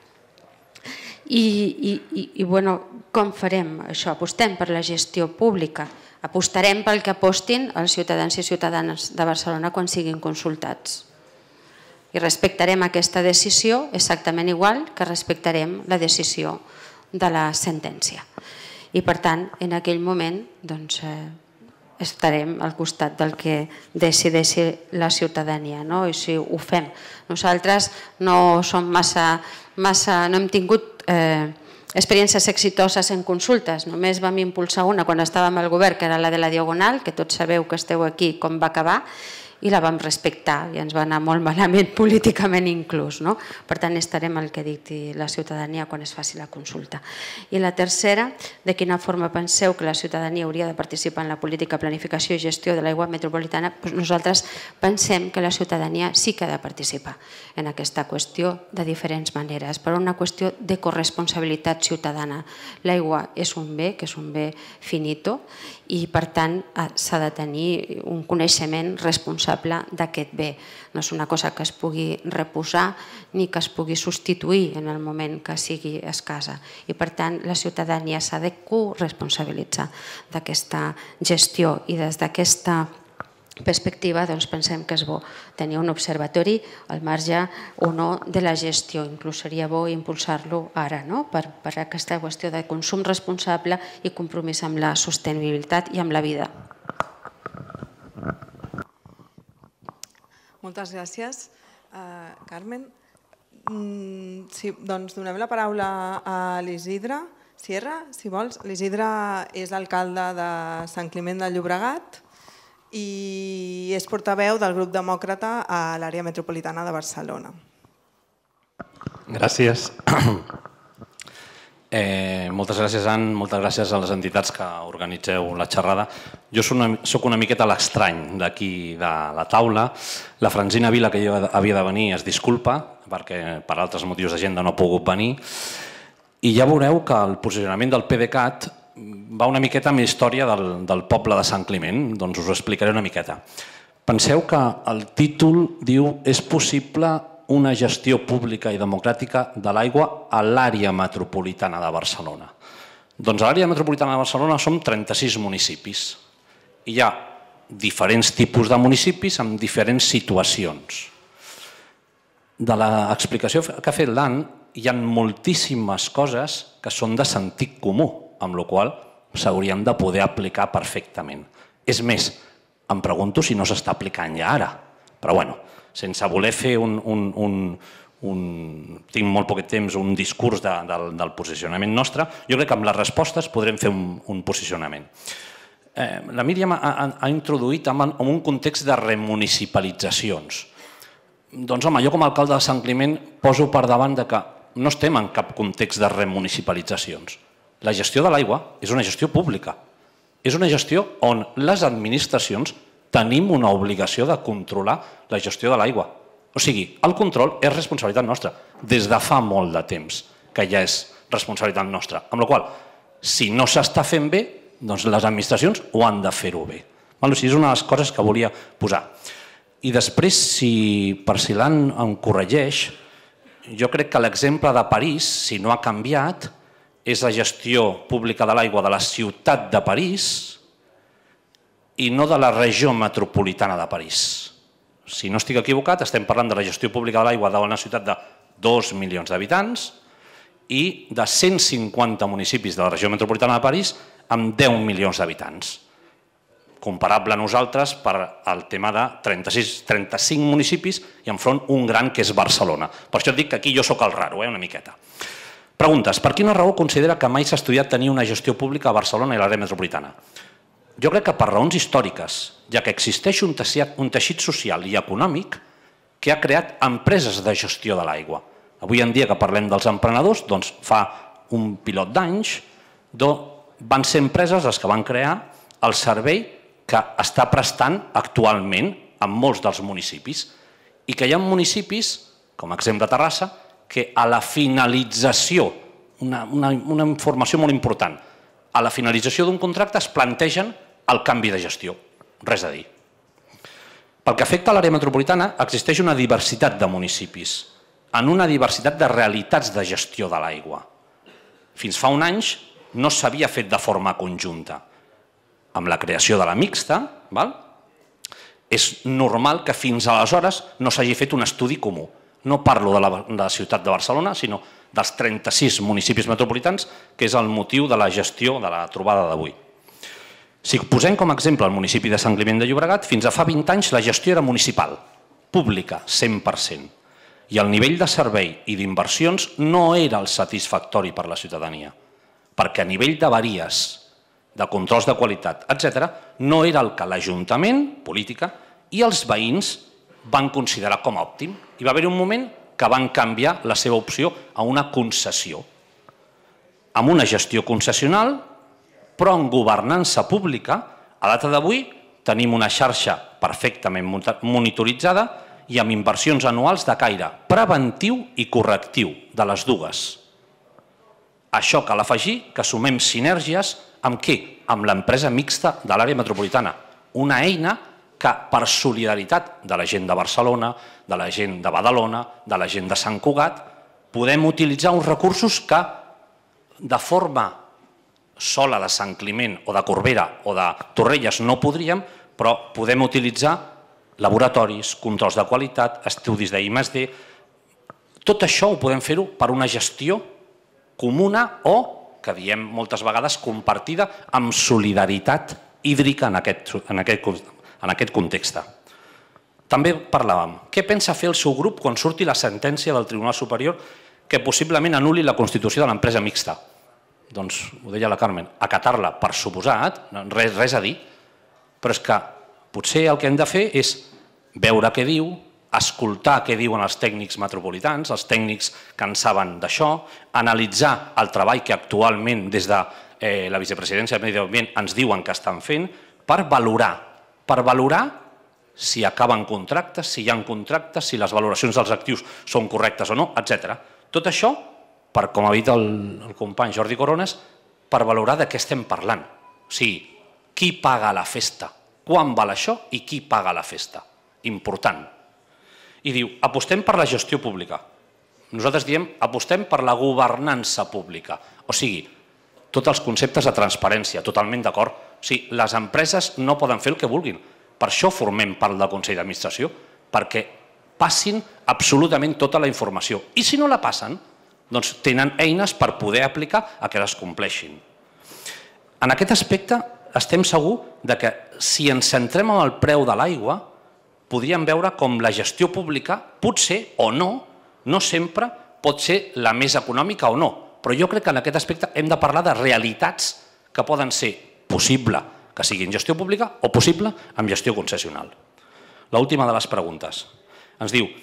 I com farem això? Apostem per la gestió pública, apostarem pel que apostin els ciutadans i ciutadanes de Barcelona quan siguin consultats. I respectarem aquesta decisió exactament igual que respectarem la decisió de la sentència. I per tant, en aquell moment estarem al costat del que decideixi la ciutadania, i si ho fem. Nosaltres no hem tingut experiències exitoses en consultes, només vam impulsar una quan estàvem al govern, que era la de la Diagonal, que tots sabeu que esteu aquí com va acabar, i la vam respectar i ens va anar molt malament políticament inclús. Per tant, estarem al que dicti la ciutadania quan es faci la consulta. I la tercera, de quina forma penseu que la ciutadania hauria de participar en la política, planificació i gestió de l'aigua metropolitana? Nosaltres pensem que la ciutadania sí que ha de participar en aquesta qüestió de diferents maneres, per una qüestió de corresponsabilitat ciutadana. L'aigua és un bé, que és un bé finito, i per tant s'ha de tenir un coneixement responsable d'aquest bé. No és una cosa que es pugui reposar ni que es pugui substituir en el moment que sigui escassa. I per tant la ciutadania s'ha de corresponsabilitzar d'aquesta gestió i des d'aquesta perspectiva pensem que és bo tenir un observatori al marge o no de la gestió. Inclús seria bo impulsar-lo ara per aquesta qüestió de consum responsable i compromís amb la sostenibilitat i amb la vida. Moltes gràcies, Carmen. Doncs donem la paraula a l'Isidre Sierra, si vols. L'Isidre és l'alcalde de Sant Climent de Llobregat i és portaveu del grup demòcrata a l'àrea metropolitana de Barcelona. Gràcies. Moltes gràcies, Ann. Moltes gràcies a les entitats que organitzeu la xerrada. Jo soc una miqueta l'estrany d'aquí de la taula. La Francina Vila, que jo havia de venir, es disculpa perquè per altres motius d'agenda no ha pogut venir. I ja veureu que el posicionament del PDeCAT va una miqueta amb la història del poble de Sant Climent, doncs us ho explicaré una miqueta. Penseu que el títol diu «És possible una gestió pública i democràtica de l'aigua a l'àrea metropolitana de Barcelona». Doncs a l'àrea metropolitana de Barcelona som 36 municipis i hi ha diferents tipus de municipis amb diferents situacions. De l'explicació que ha fet l'Ann hi ha moltíssimes coses que són de sentit comú, amb la qual cosa s'haurien de poder aplicar perfectament. És més, em pregunto si no s'està aplicant ja ara. Però bueno, sense voler fer tinc molt poc temps, un discurs del posicionament nostre, jo crec que amb les respostes podrem fer un posicionament. La Míriam ha introduït en un context de remunicipalitzacions. Doncs home, jo com a alcalde de Sant Climent poso per davant que no estem en cap context de remunicipalitzacions. La gestió de l'aigua és una gestió pública. És una gestió on les administracions tenim una obligació de controlar la gestió de l'aigua. O sigui, el control és responsabilitat nostra, des de fa molt de temps que ja és responsabilitat nostra. Amb la qual cosa, si no s'està fent bé, doncs les administracions ho han de fer-ho bé. És una de les coses que volia posar. I després, per si l'Ann em corregeix, jo crec que l'exemple de París, si no ha canviat, és la gestió pública de l'aigua de la ciutat de París i no de la regió metropolitana de París. Si no estic equivocat, estem parlant de la gestió pública de l'aigua d'una ciutat de 2 milions d'habitants i de 150 municipis de la regió metropolitana de París amb 10 milions d'habitants. Comparable a nosaltres per al tema de 35 municipis i enfront un gran que és Barcelona. Per això et dic que aquí jo sóc el raro, una miqueta. Preguntes. Per quina raó considera que mai s'ha estudiat tenir una gestió pública a Barcelona i l'àrea metropolitana? Jo crec que per raons històriques, ja que existeix un teixit social i econòmic que ha creat empreses de gestió de l'aigua. Avui en dia que parlem dels emprenedors, doncs fa un pilot d'anys, van ser empreses les que van crear el servei que està prestant actualment en molts dels municipis i que hi ha municipis, com a exemple Terrassa, que a la finalització, una informació molt important, a la finalització d'un contracte es plantegen el canvi de gestió. Res a dir. Pel que afecta a l'àrea metropolitana, existeix una diversitat de municipis, en una diversitat de realitats de gestió de l'aigua. Fins fa un any no s'havia fet de forma conjunta. Amb la creació de la mixta, és normal que fins aleshores no s'hagi fet un estudi comú. No parlo de la ciutat de Barcelona, sinó dels 36 municipis metropolitans, que és el motiu de la gestió de la trobada d'avui. Si posem com a exemple el municipi de Sant Climent de Llobregat, fins a fa 20 anys la gestió era municipal, pública, 100%. I el nivell de servei i d'inversions no era el satisfactori per a la ciutadania, perquè a nivell d'avaries, de controls de qualitat, etc., no era el que l'Ajuntament, política, i els veïns van considerar com a òptim. Hi va haver un moment que van canviar la seva opció a una concessió, amb una gestió concessional, però en governança pública. A data d'avui tenim una xarxa perfectament monitoritzada i amb inversions anuals de caire preventiu i correctiu, de les dues. Això cal afegir que sumem sinergies amb què? Amb l'empresa mixta de l'àrea metropolitana, una eina que per solidaritat de la gent de Barcelona, de la gent de Badalona, de la gent de Sant Cugat, podem utilitzar uns recursos que de forma sola de Sant Climent o de Corbera o de Torrelles no podríem, però podem utilitzar laboratoris, controls de qualitat, estudis d'I+D. Tot això ho podem fer-ho per una gestió comuna o, que diem moltes vegades, compartida amb solidaritat hídrica en aquest context. També parlàvem, què pensa fer el seu grup quan surti la sentència del Tribunal Superior que possiblement anul·li la constitució de l'empresa mixta? Doncs, ho deia la Carmen, acatar-la per suposat, res a dir, però és que potser el que hem de fer és veure què diu, escoltar què diuen els tècnics metropolitans, els tècnics que en saben d'això, analitzar el treball que actualment des de la vicepresidència de Medi Ambient ens diuen que estan fent per valorar si acaben contractes, si hi ha contractes, si les valoracions dels actius són correctes o no, etc. Tot això, com ha dit el company Jordi Corones, per valorar de què estem parlant. O sigui, qui paga la festa, quan val això i qui paga la festa. Important. I diu, apostem per la gestió pública. Nosaltres diem, apostem per la governança pública. O sigui, tots els conceptes de transparència, totalment d'acord. O sigui, les empreses no poden fer el que vulguin. Per això formem part del Consell d'Administració, perquè passin absolutament tota la informació. I si no la passen, doncs tenen eines per poder aplicar a que les compleixin. En aquest aspecte estem segurs que si ens centrem en el preu de l'aigua, podríem veure com la gestió pública potser o no sempre pot ser la més econòmica o no, però jo crec que en aquest aspecte hem de parlar de realitats que poden ser possible que siguin gestió pública o possible amb gestió concessional. L'última de les preguntes. Ens diu,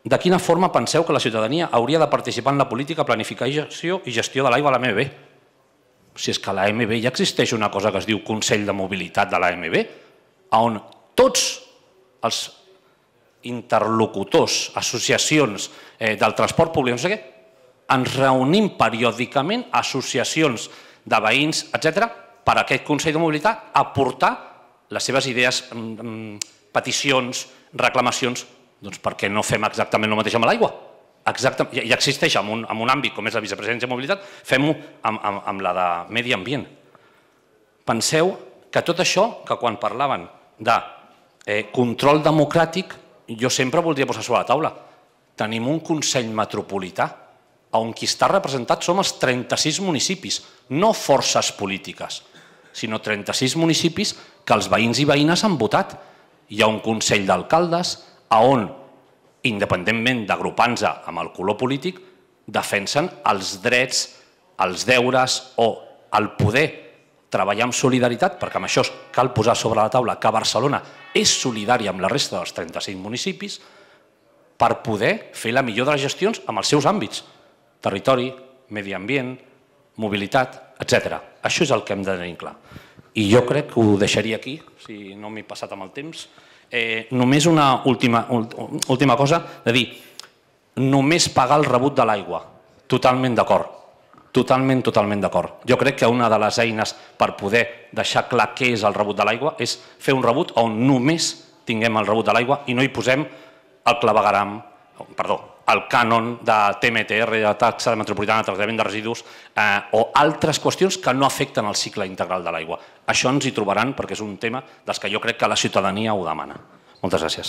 de quina forma penseu que la ciutadania hauria de participar en la política, planificació i gestió de l'aigua a l'AMB? Si és que a l'AMB ja existeix una cosa que es diu Consell de Mobilitat de l'AMB, on tots els interlocutors, associacions del transport públic, no sé què, ens reunim periòdicament, associacions de veïns, etc., per a aquest Consell de Mobilitat aportar les seves idees, peticions, reclamacions. Doncs perquè no fem exactament el mateix amb l'aigua. Ja existeix en un àmbit com és la vicepresidència de mobilitat, fem-ho amb la de medi ambient. Penseu que tot això, que quan parlaven de control democràtic, jo sempre voldria posar sobre la taula. Tenim un Consell Metropolità on qui està representat som els 36 municipis, no forces polítiques, sinó 36 municipis que els veïns i veïnes han votat. Hi ha un Consell d'Alcaldes on, independentment d'agrupar-se amb el color polític, defensen els drets, els deures o el poder treballar amb solidaritat, perquè amb això cal posar sobre la taula que Barcelona és solidària amb la resta dels 35 municipis per poder fer la millor de les gestions amb els seus àmbits, territori, medi ambient, mobilitat, etc. Això és el que hem de tenir clar. I jo crec que ho deixaria aquí, si no m'he passat amb el temps. Només una última cosa, de dir, només pagar el rebut de l'aigua. Totalment d'acord. Totalment d'acord. Jo crec que una de les eines per poder deixar clar què és el rebut de l'aigua és fer un rebut on només tinguem el rebut de l'aigua i no hi posem el clavegueram, el cànon de TMTR, de taxa metropolitana de tractament de residus o altres qüestions que no afecten el cicle integral de l'aigua. Això ens hi trobaran perquè és un tema dels que jo crec que la ciutadania ho demana. Moltes gràcies.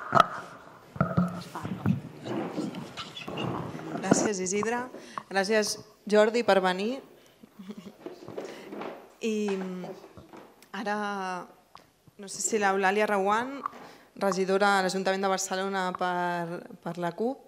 Gràcies, Isidre. Gràcies, Jordi, per venir. I ara, no sé si l'Eulàlia Reguant, regidora a l'Ajuntament de Barcelona per la CUP,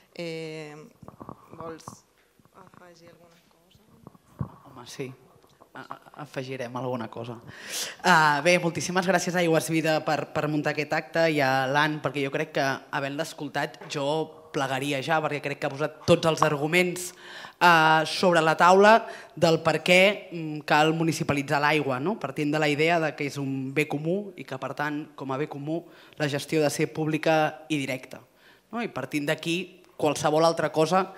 vols afegir alguna cosa? Home, sí. Afegirem alguna cosa. Bé, moltíssimes gràcies a Aigües Vida per muntar aquest acte i a l'Ann, perquè jo crec que, havent-la escoltat, jo plegaria ja, perquè crec que ha posat tots els arguments sobre la taula del per què cal municipalitzar l'aigua, partint de la idea que és un bé comú i que, per tant, com a bé comú, la gestió ha de ser pública i directa. I partint d'aquí, qualsevol altra cosa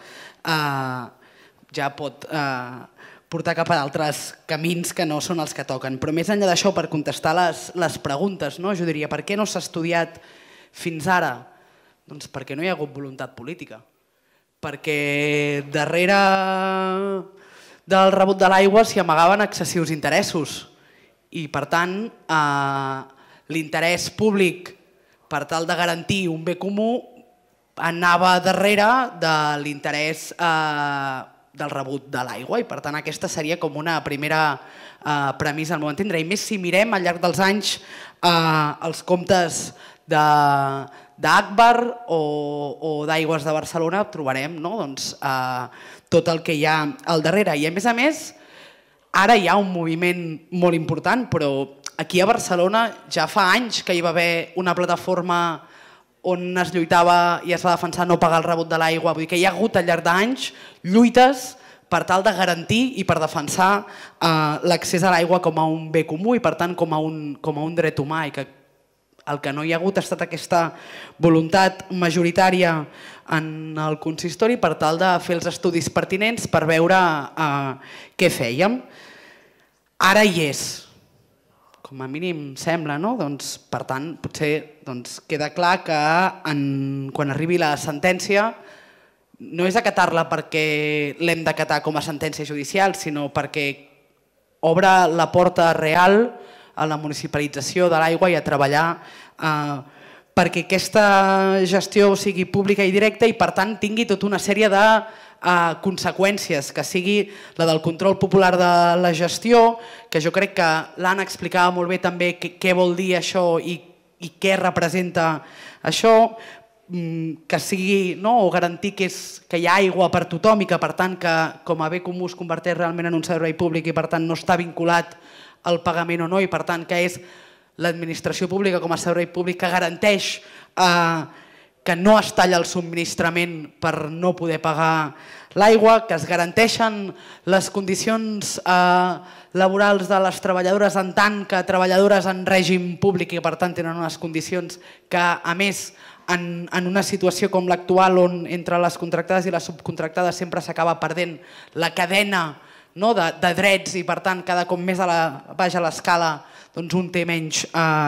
ja pot portar cap a altres camins que no són els que toquen. Però més enllà d'això, per contestar les preguntes, jo diria, per què no s'ha estudiat fins ara? Doncs perquè no hi ha hagut voluntat política. Perquè darrere del rebut de l'aigua s'hi amagaven excessius interessos i, per tant, l'interès públic per tal de garantir un bé comú anava darrere de l'interès del rebut de l'aigua i, per tant, aquesta seria com una primera premissa al meu entendre. I més si mirem al llarg dels anys els comptes d'Agbar o d'Aigües de Barcelona, trobarem tot el que hi ha al darrere. I, a més, ara hi ha un moviment molt important, però aquí a Barcelona ja fa anys que hi va haver una plataforma on es lluitava i es va defensar no pagar el rebut de l'aigua. Vull dir que hi ha hagut al llarg d'anys lluites per tal de garantir i per defensar l'accés a l'aigua com a un bé comú i, per tant, com a un dret humà. I que el que no hi ha hagut ha estat aquesta voluntat majoritària en el consistori per tal de fer els estudis pertinents per veure què fèiem. Ara hi és. Com a mínim sembla, no? Per tant, potser queda clar que quan arribi la sentència no és acatar-la perquè l'hem d'acatar com a sentència judicial, sinó perquè obre la porta real a la municipalització de l'aigua i a treballar perquè aquesta gestió sigui pública i directa i, per tant, tingui tota una sèrie de conseqüències, que sigui la del control popular de la gestió, que jo crec que l'Anna explicava molt bé també què vol dir això i què representa això, que sigui o garantir que hi ha aigua per tothom i que, per tant, que com a bé comú es converteix realment en un servei públic i, per tant, no està vinculat al pagament o no i, per tant, que és l'administració pública com a servei públic que garanteix que no es talla el subministrament per no poder pagar l'aigua, que es garanteixen les condicions laborals de les treballadores en tant que treballadores en règim públic i per tant tenen unes condicions que, a més, en una situació com l'actual on entre les contractades i les subcontractades sempre s'acaba perdent la cadena de drets i per tant cada cop més baix a l'escala un té menys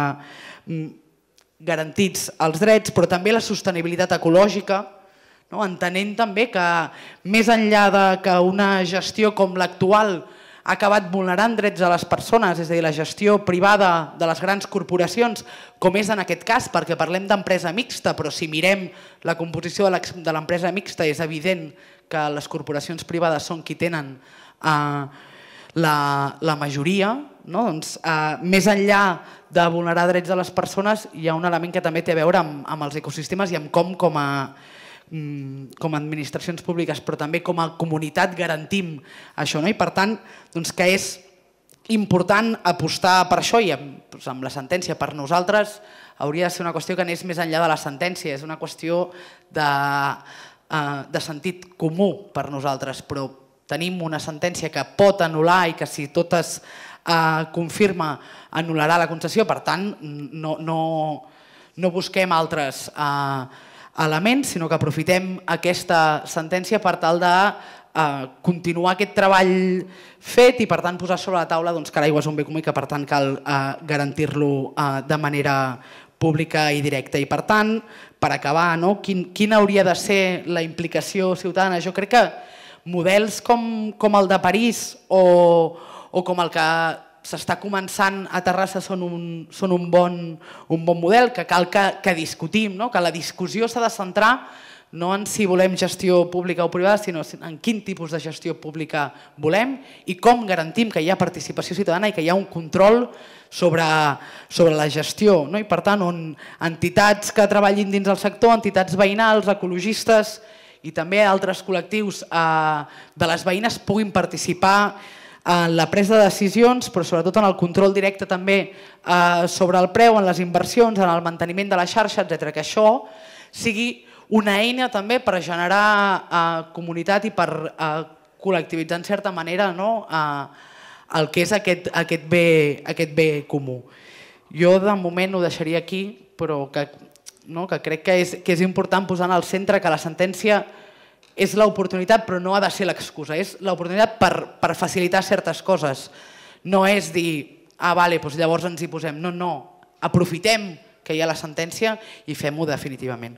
garantits els drets, però també la sostenibilitat ecològica, entenent també que més enllà que una gestió com l'actual ha acabat vulnerant drets a les persones, és a dir, la gestió privada de les grans corporacions, com és en aquest cas, perquè parlem d'empresa mixta, però si mirem la composició de l'empresa mixta és evident que les corporacions privades són qui tenen la majoria, més enllà de vulnerar drets de les persones hi ha un element que també té a veure amb els ecosistemes i amb com a administracions públiques, però també com a comunitat garantim això. I per tant, que és important apostar per això i amb la sentència per nosaltres hauria de ser una qüestió que anés més enllà de la sentència, és una qüestió de sentit comú per nosaltres, però tenim una sentència que pot anul·lar i que si tot es confirma anul·larà la concessió, per tant no busquem altres elements, sinó que aprofitem aquesta sentència per tal de continuar aquest treball fet i per tant posar sobre la taula que l'aigua és un bé comú i que per tant cal garantir-lo de manera pública i directa. I per tant, per acabar, quina hauria de ser la implicació ciutadana? Jo crec que models com el de París o com el que s'està començant a Terrassa són un bon model que cal que discutim, que la discussió s'ha de centrar no en si volem gestió pública o privada, sinó en quin tipus de gestió pública volem i com garantim que hi ha participació ciutadana i que hi ha un control sobre la gestió. I per tant, on entitats que treballin dins el sector, entitats veïnals, ecologistes i també altres col·lectius de les veïnes puguin participar en la presa de decisions, però sobretot en el control directe també sobre el preu, en les inversions, en el manteniment de la xarxa, etc. Que això sigui una eina també per generar comunitat i per col·lectivitzar en certa manera el que és aquest bé comú. Jo de moment ho deixaria aquí, però que crec que és important posar en el centre que la sentència és l'oportunitat, però no ha de ser l'excusa, és l'oportunitat per facilitar certes coses. No és dir, doncs llavors ens hi posem. No, aprofitem que hi ha la sentència i fem-ho definitivament.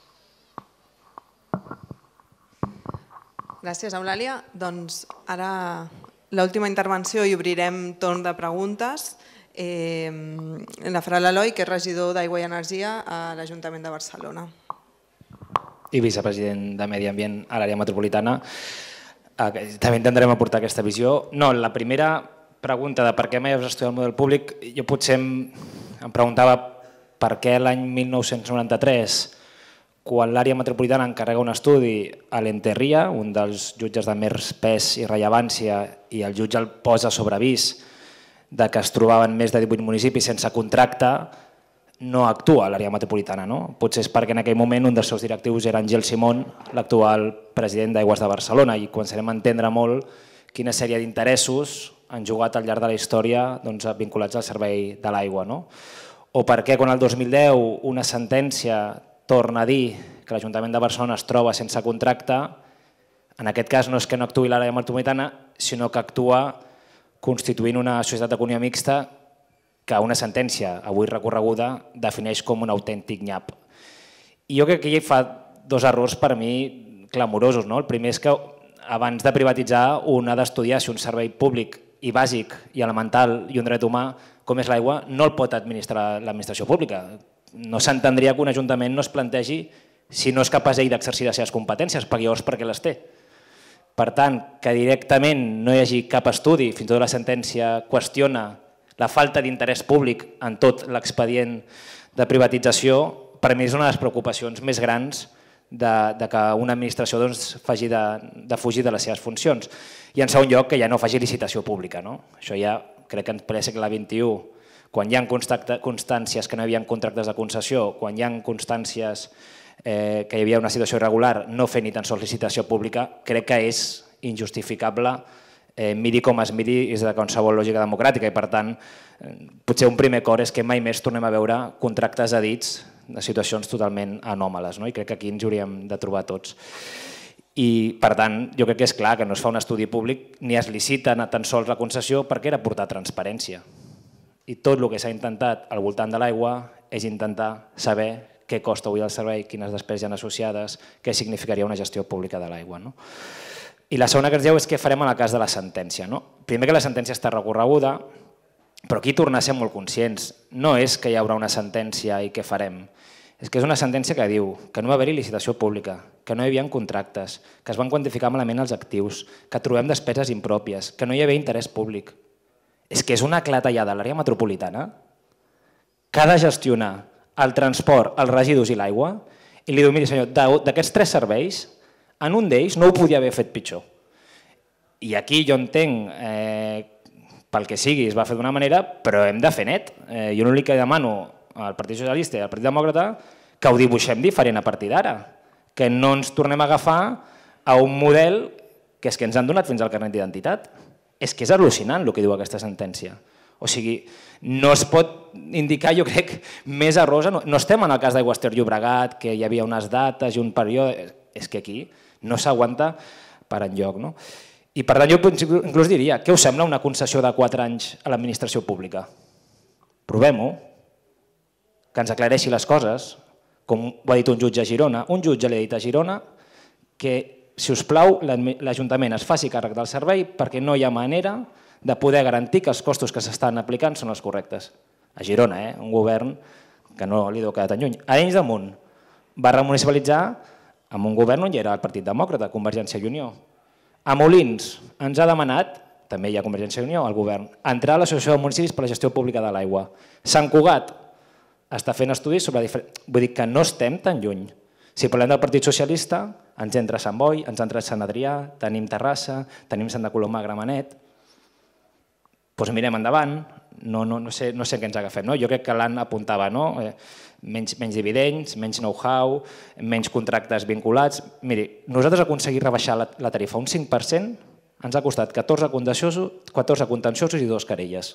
Gràcies, Eulàlia. Doncs ara l'última intervenció i obrirem torn de preguntes. La farà l'Eloi, que és regidor d'Aigua i Energia a l'Ajuntament de Barcelona. I vicepresident de Medi Ambient a l'àrea metropolitana. També intentarem aportar aquesta visió. No, la primera pregunta de per què mai has estudiat el model públic, jo potser em preguntava per què l'any 1993, quan l'àrea metropolitana encarrega un estudi a l'Enterria, un dels jutges de més pes i rellevància, i el jutge el posa sobre avís de que es trobaven més de 18 municipis sense contracte, no actua a l'àrea metropolitana. Potser és perquè en aquell moment un dels seus directius era Àngel Simón, l'actual president d'Aigües de Barcelona, i començarem a entendre molt quina sèrie d'interessos han jugat al llarg de la història vinculats al servei de l'aigua. O per què quan el 2010 una sentència torna a dir que l'Ajuntament de Barcelona es troba sense contracte, en aquest cas no és que no actuï l'àrea metropolitana, sinó que actua constituint una societat d'economia mixta que una sentència, avui recorreguda, defineix com un autèntic nyap. I jo crec que hi fa dos errors per mi clamorosos. El primer és que abans de privatitzar un ha d'estudiar si un servei públic i bàsic i elemental i un dret humà com és l'aigua no el pot administrar l'administració pública. No s'entendria que un ajuntament no es plantegi si no és capaç ell d'exercir les seves competències, perquè llavors per què les té? Per tant, que directament no hi hagi cap estudi, fins i tot la sentència qüestiona la falta d'interès públic en tot l'expedient de privatització, per mi és una de les preocupacions més grans de que una administració faci de fugir de les seves funcions. I en segon lloc, que ja no faci licitació pública. Això ja crec que en ple segle XXI, quan hi ha constàncies que no hi havia contractes de concessió, quan hi ha constàncies que hi havia una situació irregular, no fer ni tan sols licitació pública, crec que és injustificable, miri com es miri des de qualsevol lògica democràtica i per tant potser un primer cor és que mai més tornem a veure contractes edits de situacions totalment anòmales i crec que aquí ens hauríem de trobar tots. I per tant jo crec que és clar que no es fa un estudi públic ni es licita tan sols la concessió perquè era portar transparència i tot el que s'ha intentat al voltant de l'aigua és intentar saber què costa avui el servei, quines despeses hi ha associades, què significaria una gestió pública de l'aigua. I la segona que ens diu és què farem en el cas de la sentència. Primer que la sentència està recorreguda, però aquí tornar a ser molt conscients. No és que hi haurà una sentència i què farem. És que és una sentència que diu que no va haver-hi licitació pública, que no hi havia contractes, que es van quantificar malament els actius, que trobem despeses impròpies, que no hi havia interès públic. És que és una clatellada a l'àrea metropolitana que ha de gestionar el transport, els residus i l'aigua i li diu, miri senyor, d'aquests 3 serveis, en un d'ells no ho podia haver fet pitjor. I aquí jo entenc, pel que sigui, es va fer d'una manera, però hem de fer net. Jo l'únic que demano al Partit Socialista i al Partit Demòcrata que ho dibuixem diferent a partir d'ara, que no ens tornem a agafar a un model que és que ens han donat fins al carnet d'identitat. És que és al·lucinant el que diu aquesta sentència. O sigui, no es pot indicar, jo crec, més errors. No estem en el cas d'Aigües Ter Llobregat, que hi havia unes dates i un període. És que aquí no s'aguanta per enlloc. I per tant jo inclús diria, què us sembla una concessió de 4 anys a l'administració pública? Provem-ho, que ens aclareixi les coses, com ho ha dit un jutge a Girona. Un jutge li ha dit a Girona que, si us plau, l'Ajuntament es faci càrrec del servei perquè no hi ha manera de poder garantir que els costos que s'estan aplicant són els correctes. A Girona, un govern que no li deu quedar tan lluny. Arenys de Munt va remunicipalitzar amb un govern on hi era el Partit Demòcrata, Convergència i Unió. A Molins ens ha demanat, també hi ha Convergència i Unió, el govern, entrar a l'Associació de Municipis per la Gestió Pública de l'Aigua. Sant Cugat està fent estudis sobre diferents... Vull dir que no estem tan lluny. Si parlem del Partit Socialista, ens entra Sant Boi, ens entra Sant Adrià, tenim Terrassa, tenim Santa Coloma, Gramenet. Doncs mirem endavant, no sé què ens agafem. Jo crec que l'Anna apuntava, menys dividends, menys know-how, menys contractes vinculats. Miri, nosaltres aconseguir rebaixar la tarifa un 5% ens ha costat 14 contenciosos i 2 querelles.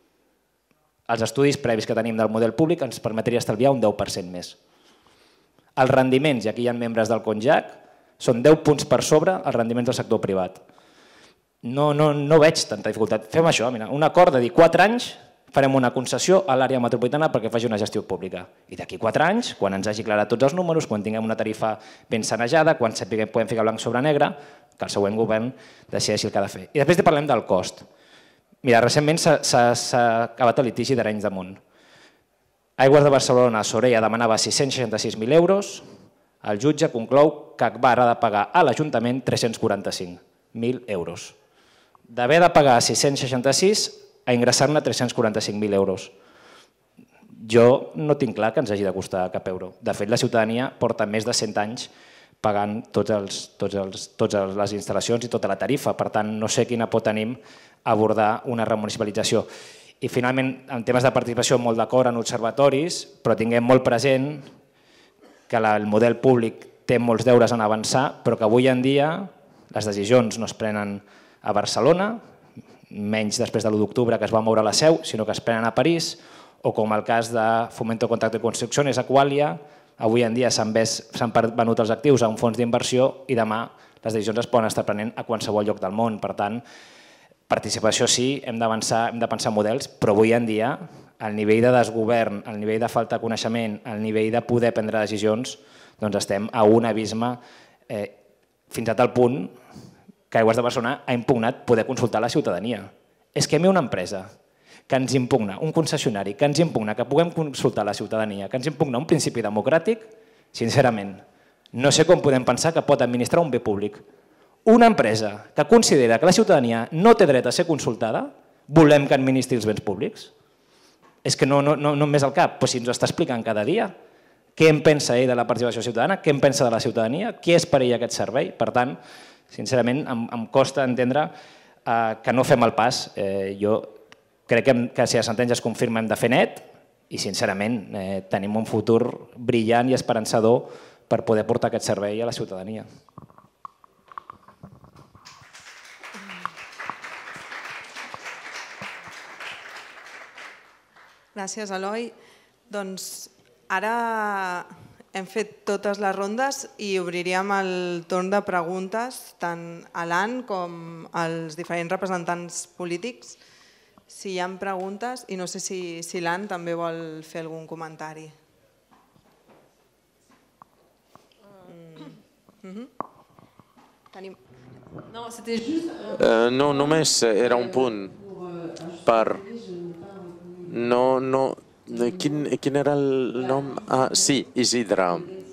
Els estudis previs que tenim del model públic ens permetria estalviar un 10% més. Els rendiments, i aquí hi ha membres del CONJAC, són 10 punts per sobre els rendiments del sector privat. No veig tanta dificultat. Fem això, un acord de dir 4 anys farem una concessió a l'àrea metropolitana perquè faci una gestió pública. I d'aquí 4 anys, quan ens hagi aclarat tots els números, quan tinguem una tarifa ben sanejada, quan sapiguem podem ficar blanc sobre negre, que el següent govern decideixi el que ha de fer. I després parlem del cost. Mira, recentment s'ha acabat el litigi d'Arenys de Munt. Aigües de Barcelona, Sorella demanava 666.000 euros, el jutge conclou que Agbar ha de pagar a l'Ajuntament 345.000 euros. D'haver de pagar 666 a ingressar-ne 345.000 euros. Jo no tinc clar que ens hagi de costar cap euro. De fet, la ciutadania porta més de 100 anys pagant totes les instal·lacions i tota la tarifa. Per tant, no sé quina por tenim abordar una remunicipalització. I finalment, en temes de participació, molt d'acord en observatoris, però tinguem molt present que el model públic té molts deures en avançar, però que avui en dia les decisions no es prenen a Barcelona, menys després de l'1 d'octubre que es va moure la seu, sinó que es prenen a París, o com el cas de Fomento Contracte de Construcciones, Aqualia, avui en dia s'han venut els actius a un fons d'inversió i demà les decisions es poden estar prenent a qualsevol lloc del món. Per tant, participació sí, hem d'avançar, hem de pensar en models, però avui en dia el nivell de desgovern, el nivell de falta de coneixement, el nivell de poder prendre decisions, doncs estem a un abisme fins a tal punt que Aigües de Barcelona ha impugnat poder consultar la ciutadania. És que a mi una empresa que ens impugna, un concessionari que ens impugna que puguem consultar la ciutadania, que ens impugna un principi democràtic, sincerament, no sé com podem pensar que pot administrar un bé públic. Una empresa que considera que la ciutadania no té dret a ser consultada, volem que administri els béns públics? És que no em ve al cap, però si ens ho està explicant cada dia. Què en pensa ell de la participació ciutadana? Què en pensa de la ciutadania? Què és per ell aquest servei? Per tant, sincerament, em costa entendre que no fem el pas. Jo crec que si la sentència es confirma hem de fer net i, sincerament, tenim un futur brillant i esperançador per poder portar aquest servei a la ciutadania. Gràcies, Eloi. Doncs ara hem fet totes les rondes i obriríem el torn de preguntes tant a l'Ann com als diferents representants polítics. Si hi ha preguntes, i no sé si l'Ann també vol fer algun comentari. No, només era un punt per... No, quin era el nom? Ah, sí, Isidre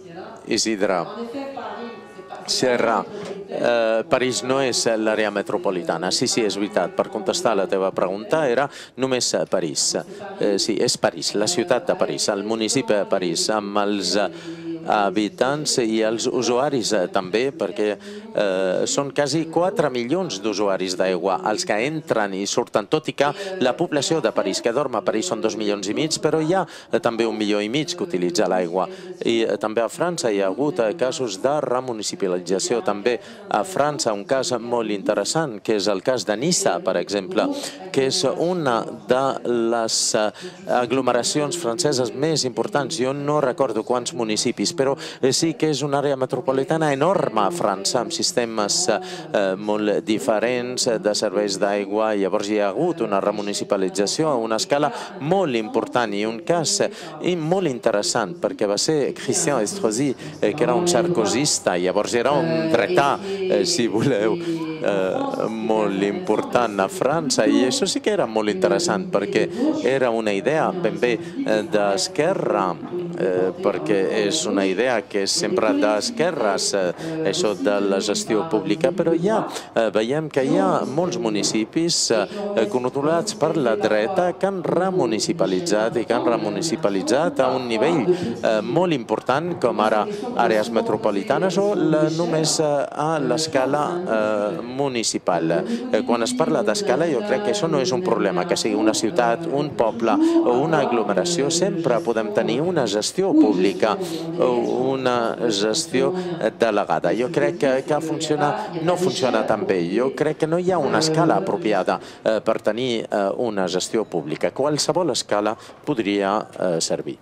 Serra. París no és l'àrea metropolitana. Sí, és veritat. Per contestar la teva pregunta era només París. Sí, és París, la ciutat de París, el municipi de París, amb els habitants i els usuaris també, perquè són quasi 4 milions d'usuaris d'aigua els que entren i surten, tot i que la població de París que dorm a París són 2,5 milions, però hi ha també 1,5 milions que utilitza l'aigua. I també a França hi ha hagut casos de remunicipalització. També a França un cas molt interessant, que és el cas de Niça, per exemple, que és una de les aglomeracions franceses més importants. Jo no recordo quants municipis, però sí que és una àrea metropolitana enorme a França, amb sistemes molt diferents de serveis d'aigua. Llavors hi ha hagut una remunicipalització a una escala molt important i un cas molt interessant, perquè va ser Christian Estrosi, que era un sarkozista, llavors era un dretà, si voleu, molt important a França, i això sí que era molt interessant, perquè era una idea ben bé d'esquerra, perquè és una idea que és sempre d'esquerres, això de la gestió pública, però ja veiem que hi ha molts municipis controlats per la dreta que han remunicipalitzat i que han remunicipalitzat a un nivell molt important, com ara àrees metropolitanes o només a l'escala municipal. Quan es parla d'escala, jo crec que això no és un problema, que sigui una ciutat, un poble o una aglomeració, sempre podem tenir una gestió pública o una gestió delegada. Jo crec que no funciona tan bé. Jo crec que no hi ha una escala apropiada per tenir una gestió pública. Qualsevol escala podria servir.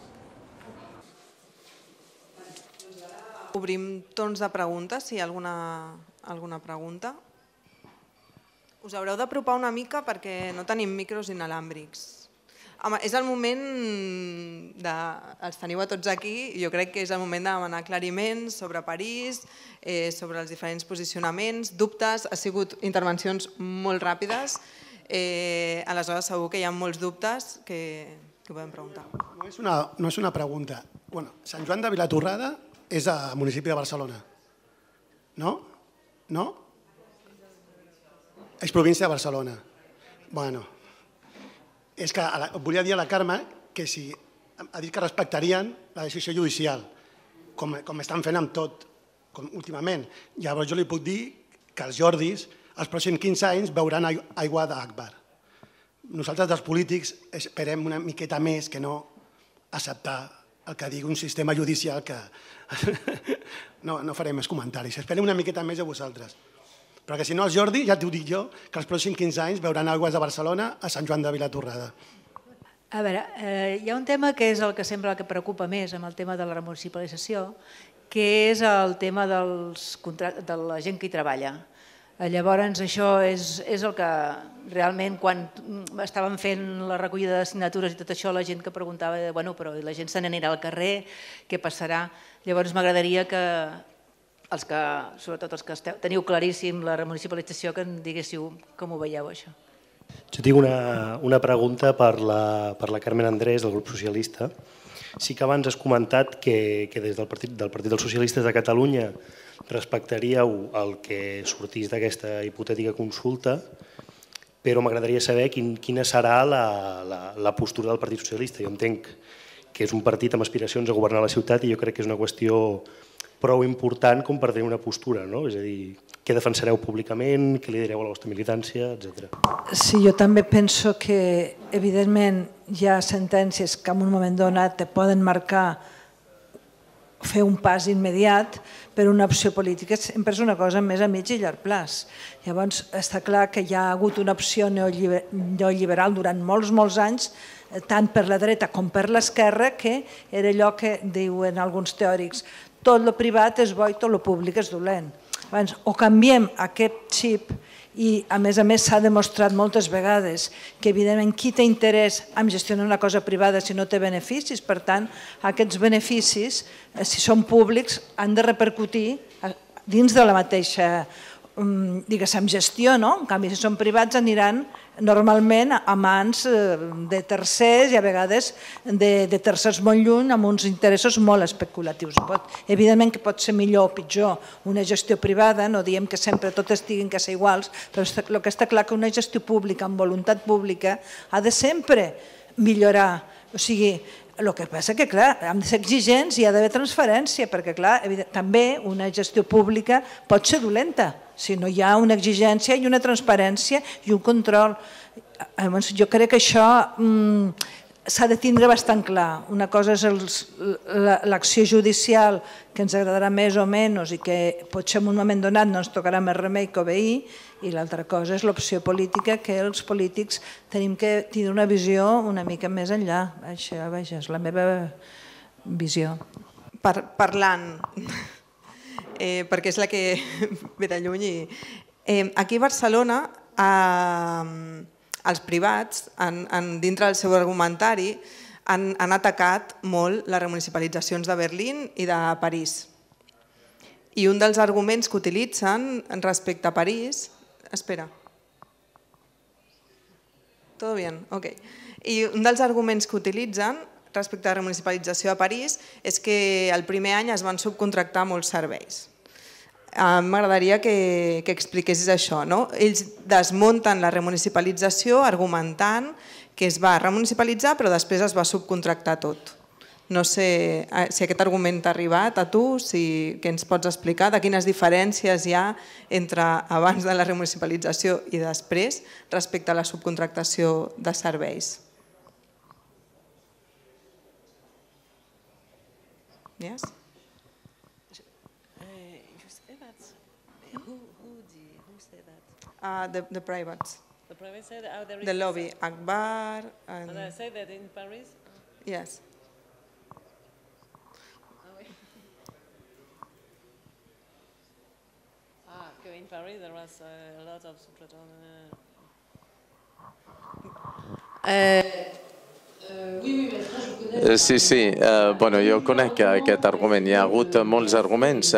Obrim torns de preguntes, si hi ha alguna pregunta. Us haureu d'apropar una mica perquè no tenim micros inalàmbrics. És el moment els teniu a tots aquí, jo crec que és el moment de demanar aclariments sobre París, sobre els diferents posicionaments, dubtes. Ha sigut intervencions molt ràpides, aleshores segur que hi ha molts dubtes que podem preguntar. No és una pregunta. Sant Joan de Vilatorrada és al municipi de Barcelona, no? No? És província de Barcelona. Bueno, és que volia dir a la Carme que si ha dit que respectarien la decisió judicial, com estan fent amb tot últimament. Llavors jo li puc dir que els Jordis els pròxims 15 anys veuran aigua d'Agbar. Nosaltres dels polítics esperem una miqueta més que no acceptar el que digui un sistema judicial que no faré més comentaris. Esperem una miqueta més de vosaltres. Perquè si no, els Jordi, ja t'ho dic jo, que els pròxims 15 anys veuran aigües de Barcelona a Sant Joan de Vilatorrada. A veure, hi ha un tema que és el que sembla que preocupa més amb el tema de la remunicipalització, que és el tema de la gent que hi treballa. Llavors, això és el que realment, quan estàvem fent la recollida de signatures i tot això, la gent que preguntava, bueno, però la gent se n'anirà al carrer, què passarà? Llavors, m'agradaria que sobretot els que teniu claríssim la remunicipalització, que em diguéssiu com ho veieu, això. Jo tinc una pregunta per la Carmen Andrés, del grup socialista. Sí que abans has comentat que des del Partit dels Socialistes de Catalunya respectaríeu el que sortís d'aquesta hipotètica consulta, però m'agradaria saber quina serà la postura del Partit Socialista. Jo entenc que és un partit amb aspiracions a governar la ciutat i jo crec que és una qüestió prou important com per tenir una postura, no? És a dir, què defensareu públicament, què li direu a la vostra militància, etc. Sí, jo també penso que, evidentment, hi ha sentències que en un moment donat te poden marcar fer un pas immediat, però una opció política sempre és una cosa més a mig i llarg plaç. Llavors, està clar que hi ha hagut una opció neoliberal durant molts anys, tant per la dreta com per l'esquerra, que era allò que diuen alguns teòrics: tot lo privat és bo i tot lo públic és dolent. O canviem aquest xip, i a més s'ha demostrat moltes vegades que evidentment qui té interès en gestionar una cosa privada si no té beneficis, per tant aquests beneficis, si són públics, han de repercutir dins de la mateixa gestió, en canvi si són privats aniran normalment a mans de tercers i a vegades de tercers molt lluny amb uns interessos molt especulatius. Evidentment que pot ser millor o pitjor una gestió privada, no diem que sempre totes tinguin que ser iguals, però el que està clar que una gestió pública amb voluntat pública ha de sempre millorar. O sigui, el que passa que, clar, hem de ser exigents i hi ha d'haver transferència, perquè, clar, també una gestió pública pot ser dolenta si no hi ha una exigència i una transparència i un control. Jo crec que això s'ha de tindre bastant clar. Una cosa és l'acció judicial, que ens agradarà més o menys i que potser en un moment donat no ens tocarà més remei que obeir, i l'altra cosa és l'opció política, que els polítics tenim que tindre una visió una mica més enllà. Això, vaja, és la meva visió. Parlant, perquè és la que ve de lluny, aquí a Barcelona els privats, dintre del seu argumentari, han atacat molt les remunicipalitzacions de Berlín i de París. I un dels arguments que utilitzen respecte a París... Espera. ¿Todo bien? Ok. I un dels arguments que utilitzen respecte a la remunicipalització a París és que el primer any es van subcontractar molts serveis. M'agradaria que expliquessis això. Ells desmunten la remunicipalització argumentant que es va remunicipalitzar però després es va subcontractar tot. No sé si aquest argument t'ha arribat a tu, què ens pots explicar, de quines diferències hi ha entre abans de la remunicipalització i després respecte a la subcontractació de serveis. Yes? The privates. The private said there is The lobby, Akbar. And I say that in Paris? Yes. In Paris there was a lot of Sí, jo conec aquest argument. Hi ha hagut molts arguments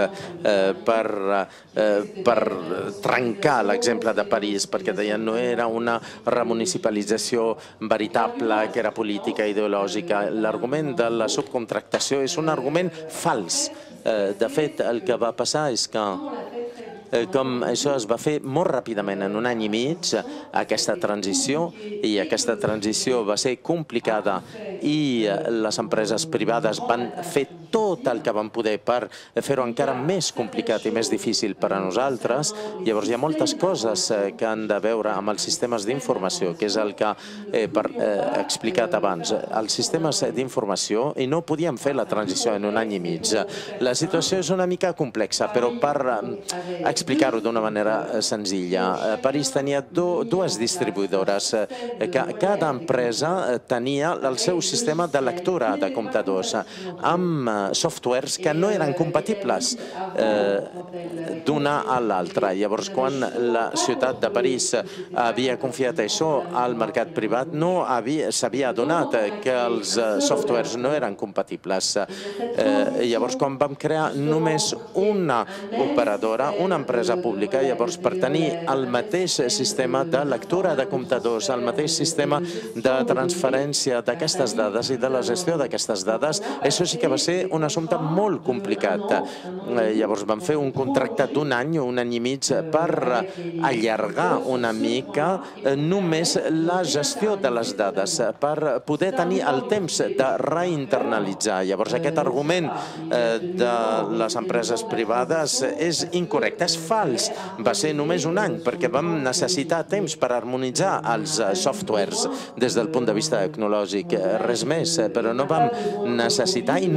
per trencar l'exemple de París, perquè deien no era una remunicipalització veritable, que era política, ideològica. L'argument de la subcontractació és un argument fals. De fet, el que va passar és que com això es va fer molt ràpidament, en un any i mig, aquesta transició, i aquesta transició va ser complicada i les empreses privades van fer tot el que van poder per fer-ho encara més complicat i més difícil per a nosaltres. Llavors hi ha moltes coses que han de veure amb els sistemes d'informació, que és el que he explicat abans. Els sistemes d'informació, i no podíem fer la transició en un any i mig. La situació és una mica complexa, però per explicar-ho d'una manera senzilla. París tenia dues distribuïdores. Cada empresa tenia el seu sistema de lectura de comptadors amb softwares que no eren compatibles d'una a l'altra. Llavors, quan la ciutat de París havia confiat això al mercat privat, no s'havia adonat que els softwares no eren compatibles. Llavors, quan vam crear només una operadora, una empresa pública, llavors per tenir el mateix sistema de lectura de comptadors, el mateix sistema de transferència d'aquestes dades i de la gestió d'aquestes dades, això sí que va ser un assumpte molt complicat. Llavors vam fer un contracte d'un any o un any i mig per allargar una mica només la gestió de les dades, per poder tenir el temps de reinternalitzar. Llavors aquest argument de les empreses privades és incorrecte, és fals. Va ser només un any perquè vam necessitar temps per harmonitzar els softwares des del punt de vista tecnològic, res més, però no vam necessitar i no necessitem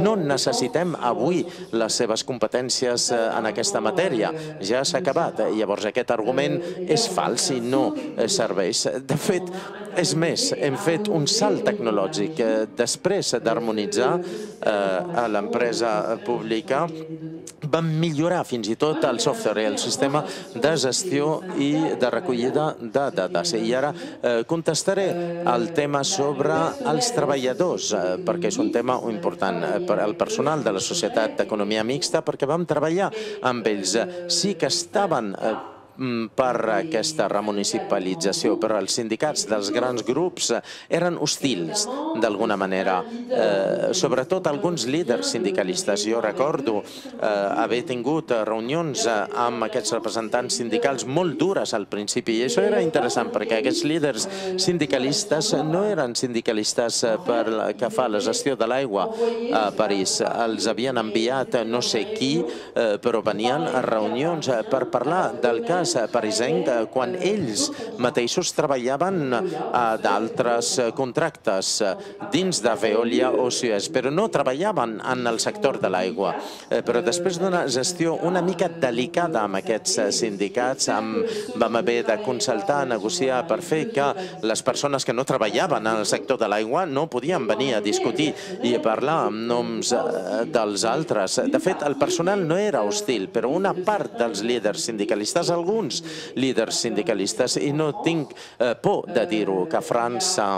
necessitem avui les seves competències en aquesta matèria. Ja s'ha acabat. Llavors aquest argument és fals i no serveix. De fet, és més, hem fet un salt tecnològic. Després d'harmonitzar a l'empresa pública, vam millorar fins i tot el software i el sistema de gestió i de recollida de dades. I ara contestaré el tema sobre els treballadors, perquè és un tema important per al personal de la Societat d'Economia Mixta, perquè vam treballar amb ells. Sí que estaven per aquesta remunicipalització, però els sindicats dels grans grups eren hostils, d'alguna manera. Sobretot alguns líders sindicalistes. Jo recordo haver tingut reunions amb aquests representants sindicals molt dures al principi, i això era interessant, perquè aquests líders sindicalistes no eren sindicalistes que fa la gestió de l'aigua a París. Els havien enviat no sé qui, però venien a reunions per parlar del cas parisenc quan ells mateixos treballaven a d'altres contractes dins de Veolia o Suez, però no treballaven en el sector de l'aigua. Però després d'una gestió una mica delicada amb aquests sindicats, vam haver de consultar, negociar per fer que les persones que no treballaven en el sector de l'aigua no podien venir a discutir i a parlar amb noms dels altres. De fet, el personal no era hostil, però una part dels líders sindicalistes, alguns líders sindicalistes, i no tinc por de dir-ho, que a França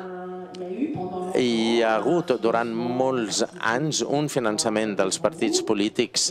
hi ha hagut durant molts anys un finançament dels partits polítics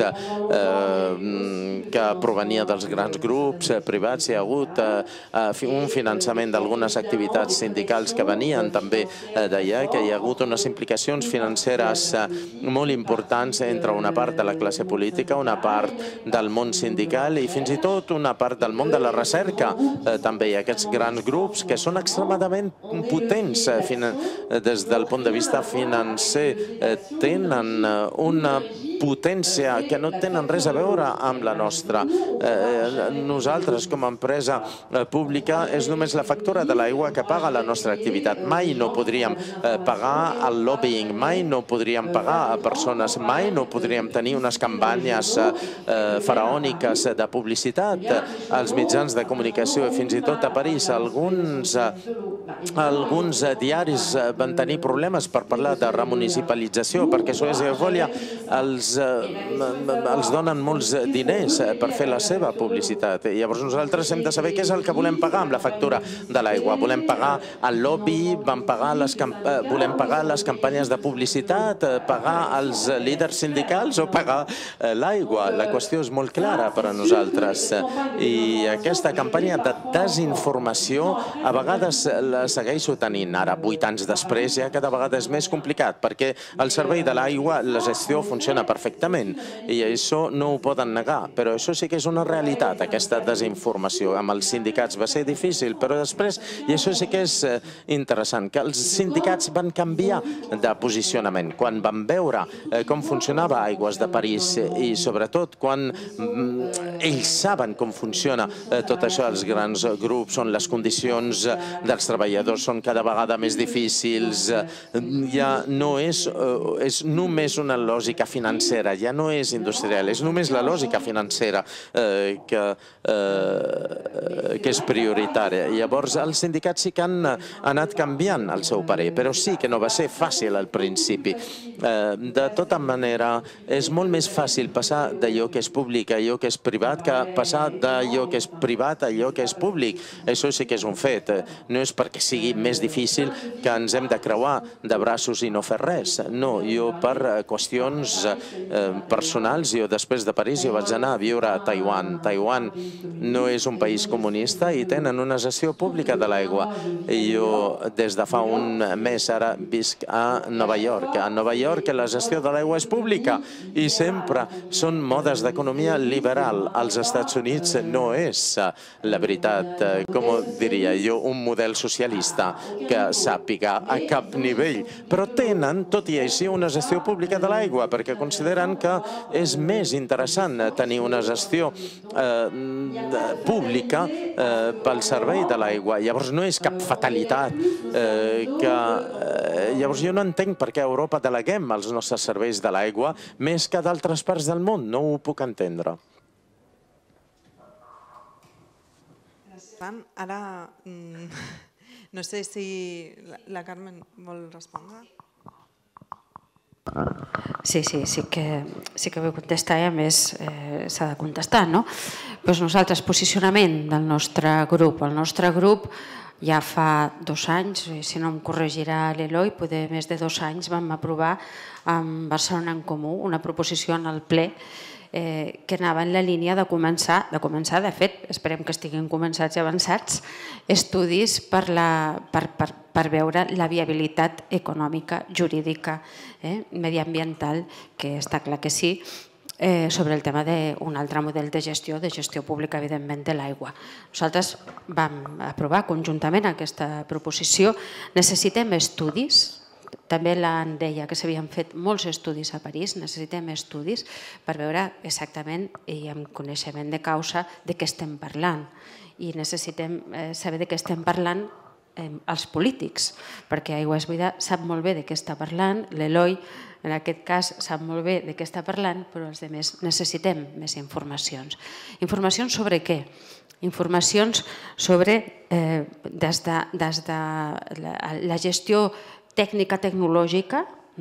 que provenia dels grans grups privats. Hi ha hagut un finançament d'algunes activitats sindicals que venien també d'allà, que hi ha hagut unes implicacions financeres molt importants entre una part de la classe política, una part del món sindical i fins i tot una part del món de la recerca. També hi ha aquests grans grups que són extremadament potents des del punt de vista financer, tenen una potència que no tenen res a veure amb la nostra. Nosaltres, com a empresa pública, és només la factura de l'aigua que paga la nostra activitat. Mai no podríem pagar el lobbying, mai no podríem pagar a persones, mai no podríem tenir unes campanyes faraòniques de publicitat als mitjans de comunicació i fins i tot a París. Alguns diaris van tenir problemes per parlar de remunicipalització, perquè Suez i Veolia els donen molts diners per fer la seva publicitat. Llavors nosaltres hem de saber què és el que volem pagar amb la factura de l'aigua. Volem pagar el lobby, volem pagar les campanyes de publicitat, pagar els líders sindicals o pagar l'aigua. La qüestió és molt clara per a nosaltres. I aquesta campanya de desinformació a vegades la segueixo tenint. Ara, 8 anys després, ja cada vegada és més complicat, perquè el servei de l'aigua, la gestió funciona perfectament i això no ho poden negar, però això sí que és una realitat, aquesta desinformació. Amb els sindicats va ser difícil, però després, i això sí que és interessant, que els sindicats van canviar de posicionament. Quan van veure com funcionava Aigües de París i sobretot quan ells saben com funciona tot això, els grans grups, on les condicions dels treballadors són cada vegada més difícils, ja no és només una lògica financera, ja no és industrial, és només la lògica financera que és prioritària. Llavors, els sindicats sí que han anat canviant el seu parer, però sí que no va ser fàcil al principi. De tota manera, és molt més fàcil passar d'allò que és públic a allò que és privat que passar d'allò que és privat a allò que és públic. Això sí que és un fet. No és perquè sigui més difícil que ens hem de creuar de braços i no fer res. No, jo per qüestions personals, jo després de París jo vaig anar a viure a Taiwan. Taiwan no és un país comunista i tenen una gestió pública de l'aigua. Jo des de fa un mes ara visc a Nova York. A Nova York la gestió de l'aigua és pública i sempre són modes d'economia liberal. Als Estats Units no és la veritat, com diria jo, un model socialista que sàpiga a cap nivell, però tenen, tot i així, una gestió pública de l'aigua, perquè consideren consideren que és més interessant tenir una gestió pública pel servei de l'aigua. Llavors no és cap fatalitat. Llavors jo no entenc per què a Europa deleguem els nostres serveis de l'aigua més que d'altres parts del món. No ho puc entendre. Ara, no sé si la Carmen vol respondre. Sí que vull contestar i a més s'ha de contestar, no? Nosaltres, posicionament del nostre grup. El nostre grup ja fa 2 anys, si no em corregirà l'Eloi, poder més de 2 anys vam aprovar amb Barcelona en Comú una proposició en el ple que anava en la línia de començar, de fet, esperem que estiguin començats i avançats, estudis per veure la viabilitat econòmica, jurídica, mediambiental, que està clar que sí, sobre el tema d'un altre model de gestió pública, evidentment, de l'aigua. Nosaltres vam aprovar conjuntament aquesta proposició. Necessitem estudis. També l'Ann deia que s'havien fet molts estudis a París, necessitem estudis per veure exactament i amb coneixement de causa de què estem parlant. I necessitem saber de què estem parlant els polítics, perquè Aigües Vida sap molt bé de què està parlant, l'Eloi en aquest cas sap molt bé de què està parlant, però els altres necessitem més informacions. Informacions sobre què? Informacions sobre des de la gestió tècnica tecnològica,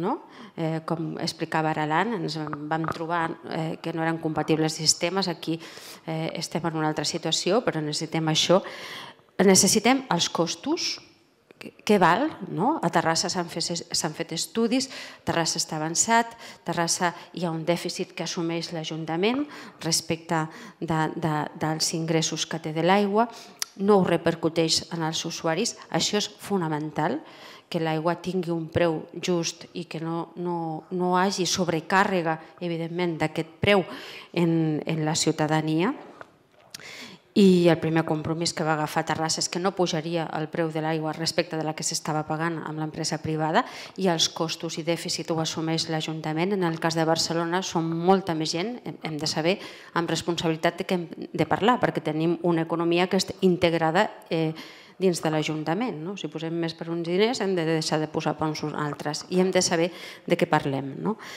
com explicava ara l'Ann, ens vam trobar que no eren compatibles sistemes, aquí estem en una altra situació, però necessitem això. Necessitem els costos, què val? A Terrassa s'han fet estudis, Terrassa està avançat, Terrassa hi ha un dèficit que assumeix l'Ajuntament respecte dels ingressos que té de l'aigua, no ho repercuteix en els usuaris, això és fonamental, que l'aigua tingui un preu just i que no hagi sobrecàrrega, evidentment, d'aquest preu en la ciutadania. I el primer compromís que va agafar Terrassa és que no pujaria el preu de l'aigua respecte de la que s'estava pagant amb l'empresa privada i els costos i dèficit ho assumeix l'Ajuntament. En el cas de Barcelona som molta més gent, hem de saber amb responsabilitat de què hem de parlar, perquè tenim una economia que és integrada dins de l'Ajuntament. Si posem més per uns diners hem de deixar de posar per uns altres i hem de saber de què parlem.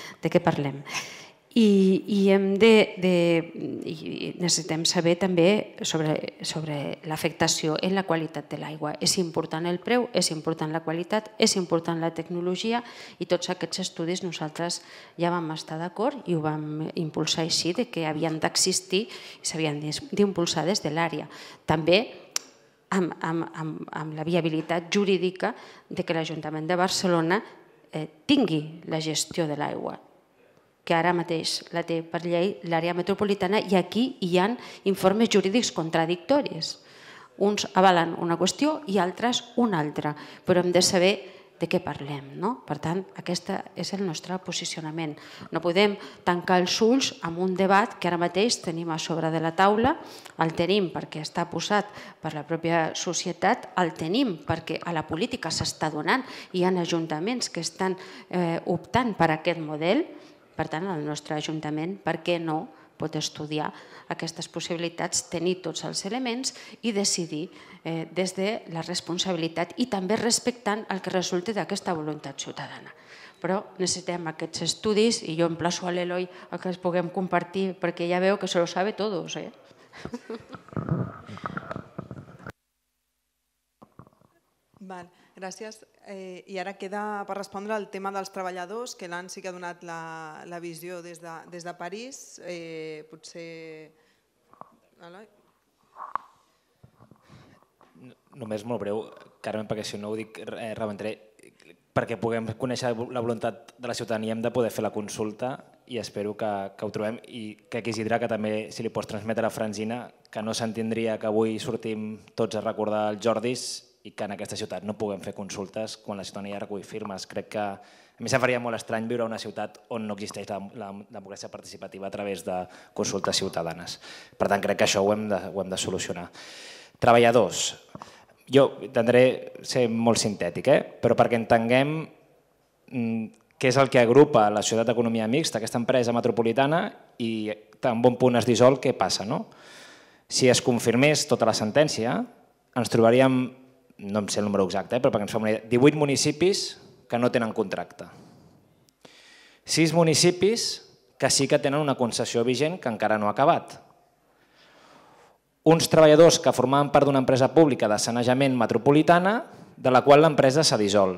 I necessitem saber també sobre l'afectació en la qualitat de l'aigua. És important el preu, és important la qualitat, és important la tecnologia i tots aquests estudis nosaltres ja vam estar d'acord i ho vam impulsar així, que havien d'existir i s'havien d'impulsar des de l'àrea. També amb la viabilitat jurídica que l'Ajuntament de Barcelona tingui la gestió de l'aigua, que ara mateix la té per llei l'àrea metropolitana i aquí hi ha informes jurídics contradictoris. Uns avalen una qüestió i altres una altra, però hem de saber de què parlem. Per tant, aquest és el nostre posicionament. No podem tancar els ulls amb un debat que ara mateix tenim a sobre de la taula, el tenim perquè està posat per la pròpia societat, el tenim perquè a la política s'està donant, hi ha ajuntaments que estan optant per aquest model. Per tant, el nostre Ajuntament, per què no, pot estudiar aquestes possibilitats, tenir tots els elements i decidir des de la responsabilitat i també respectant el que resulti d'aquesta voluntat ciutadana. Però necessitem aquests estudis i jo emplaço a l'Eloi a que els puguem compartir perquè ja veu que se lo sabe todos. Gràcies. I ara queda per respondre el tema dels treballadors, que l'Ann sí que ha donat la visió des de París. Potser... Només molt breu, Carmen, perquè si no ho dic rebentaré, perquè puguem conèixer la voluntat de la ciutadania hem de poder fer la consulta i espero que ho trobem i crec, Isidre, que també si li pots transmetre a la Francina que no s'entendria que avui sortim tots a recordar els Jordis i que en aquesta ciutat no puguem fer consultes quan la ciutadania recull firmes. Crec que a mi se'm faria molt estrany viure en una ciutat on no existeix la democràcia participativa a través de consultes ciutadanes. Per tant, crec que això ho hem de solucionar. Treballadors. Jo intentaré ser molt sintètic, però perquè entenguem que és el que agrupa la Societat d'Economia Mixta, aquesta empresa metropolitana, i tan bon punt es dissol, què passa? Si es confirmés tota la sentència, ens trobaríem, no em sé el número exacte, però perquè ens fem una idea, 18 municipis que no tenen contracte. 6 municipis que sí que tenen una concessió vigent que encara no ha acabat. Uns treballadors que formaven part d'una empresa pública de sanejament metropolitana, de la qual l'empresa s'ha dissolt.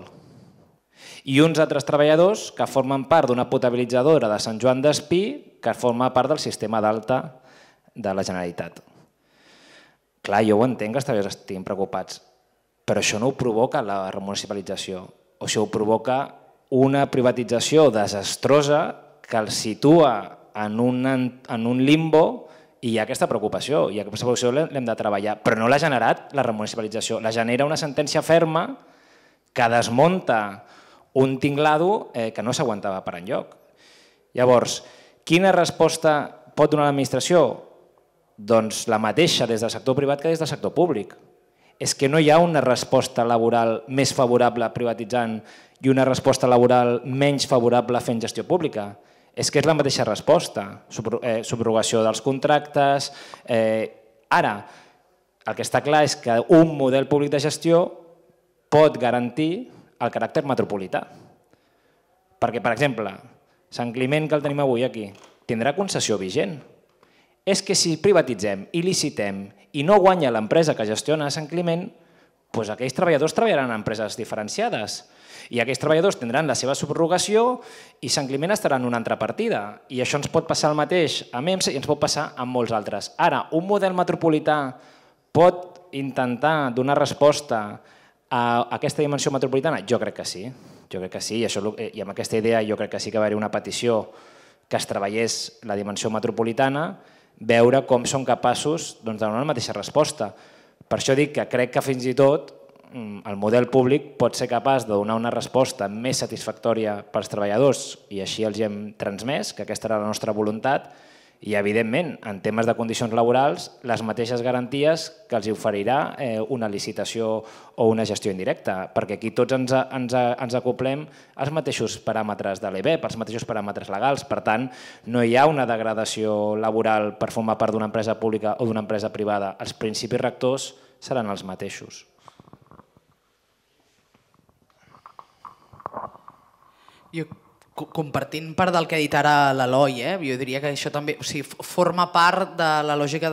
I uns altres treballadors que formen part d'una potabilitzadora de Sant Joan d'Espí, que forma part del sistema d'alta de la Generalitat. Clar, jo ho entenc que els treballadors estiguin preocupats, però això no ho provoca la remunicipalització. O això ho provoca una privatització desastrosa que el situa en un limbo i hi ha aquesta preocupació, i aquesta preocupació l'hem de treballar, però no l'ha generat la remunicipalització, la genera una sentència ferma que desmunta un tinglado que no s'aguantava per enlloc. Llavors, quina resposta pot donar l'administració? Doncs la mateixa des del sector privat que des del sector públic. És que no hi ha una resposta laboral més favorable privatitzant i una resposta laboral menys favorable fent gestió pública. És que és la mateixa resposta, subrogació dels contractes. Ara, el que està clar és que un model públic de gestió pot garantir el caràcter metropolità. Perquè, per exemple, Sant Climent, que el tenim avui aquí, tindrà concessió vigent. És que si privatitzem i licitem i no guanya l'empresa que gestiona Sant Climent, doncs aquells treballadors treballaran en empreses diferenciades. I aquells treballadors tindran la seva subrogació i Sant Climent estarà en una altra partida. I això ens pot passar el mateix amb EMSA i ens pot passar amb molts altres. Ara, un model metropolità pot intentar donar resposta a aquesta dimensió metropolitana? Jo crec que sí. Jo crec que sí, i amb aquesta idea jo crec que sí que va haver una petició que es treballés la dimensió metropolitana, veure com són capaços de donar una mateixa resposta. Per això dic que crec que fins i tot el model públic pot ser capaç de donar una resposta més satisfactòria pels treballadors i així els hem transmès que aquesta era la nostra voluntat i, evidentment, en temes de condicions laborals, les mateixes garanties que els oferirà una licitació o una gestió indirecta, perquè aquí tots ens acoplem als mateixos paràmetres de l'EBEP, als mateixos paràmetres legals. Per tant, no hi ha una degradació laboral per formar part d'una empresa pública o d'una empresa privada. Els principis rectors seran els mateixos. Jo, compartint part del que ha dit ara l'Eloi, jo diria que això també forma part de la lògica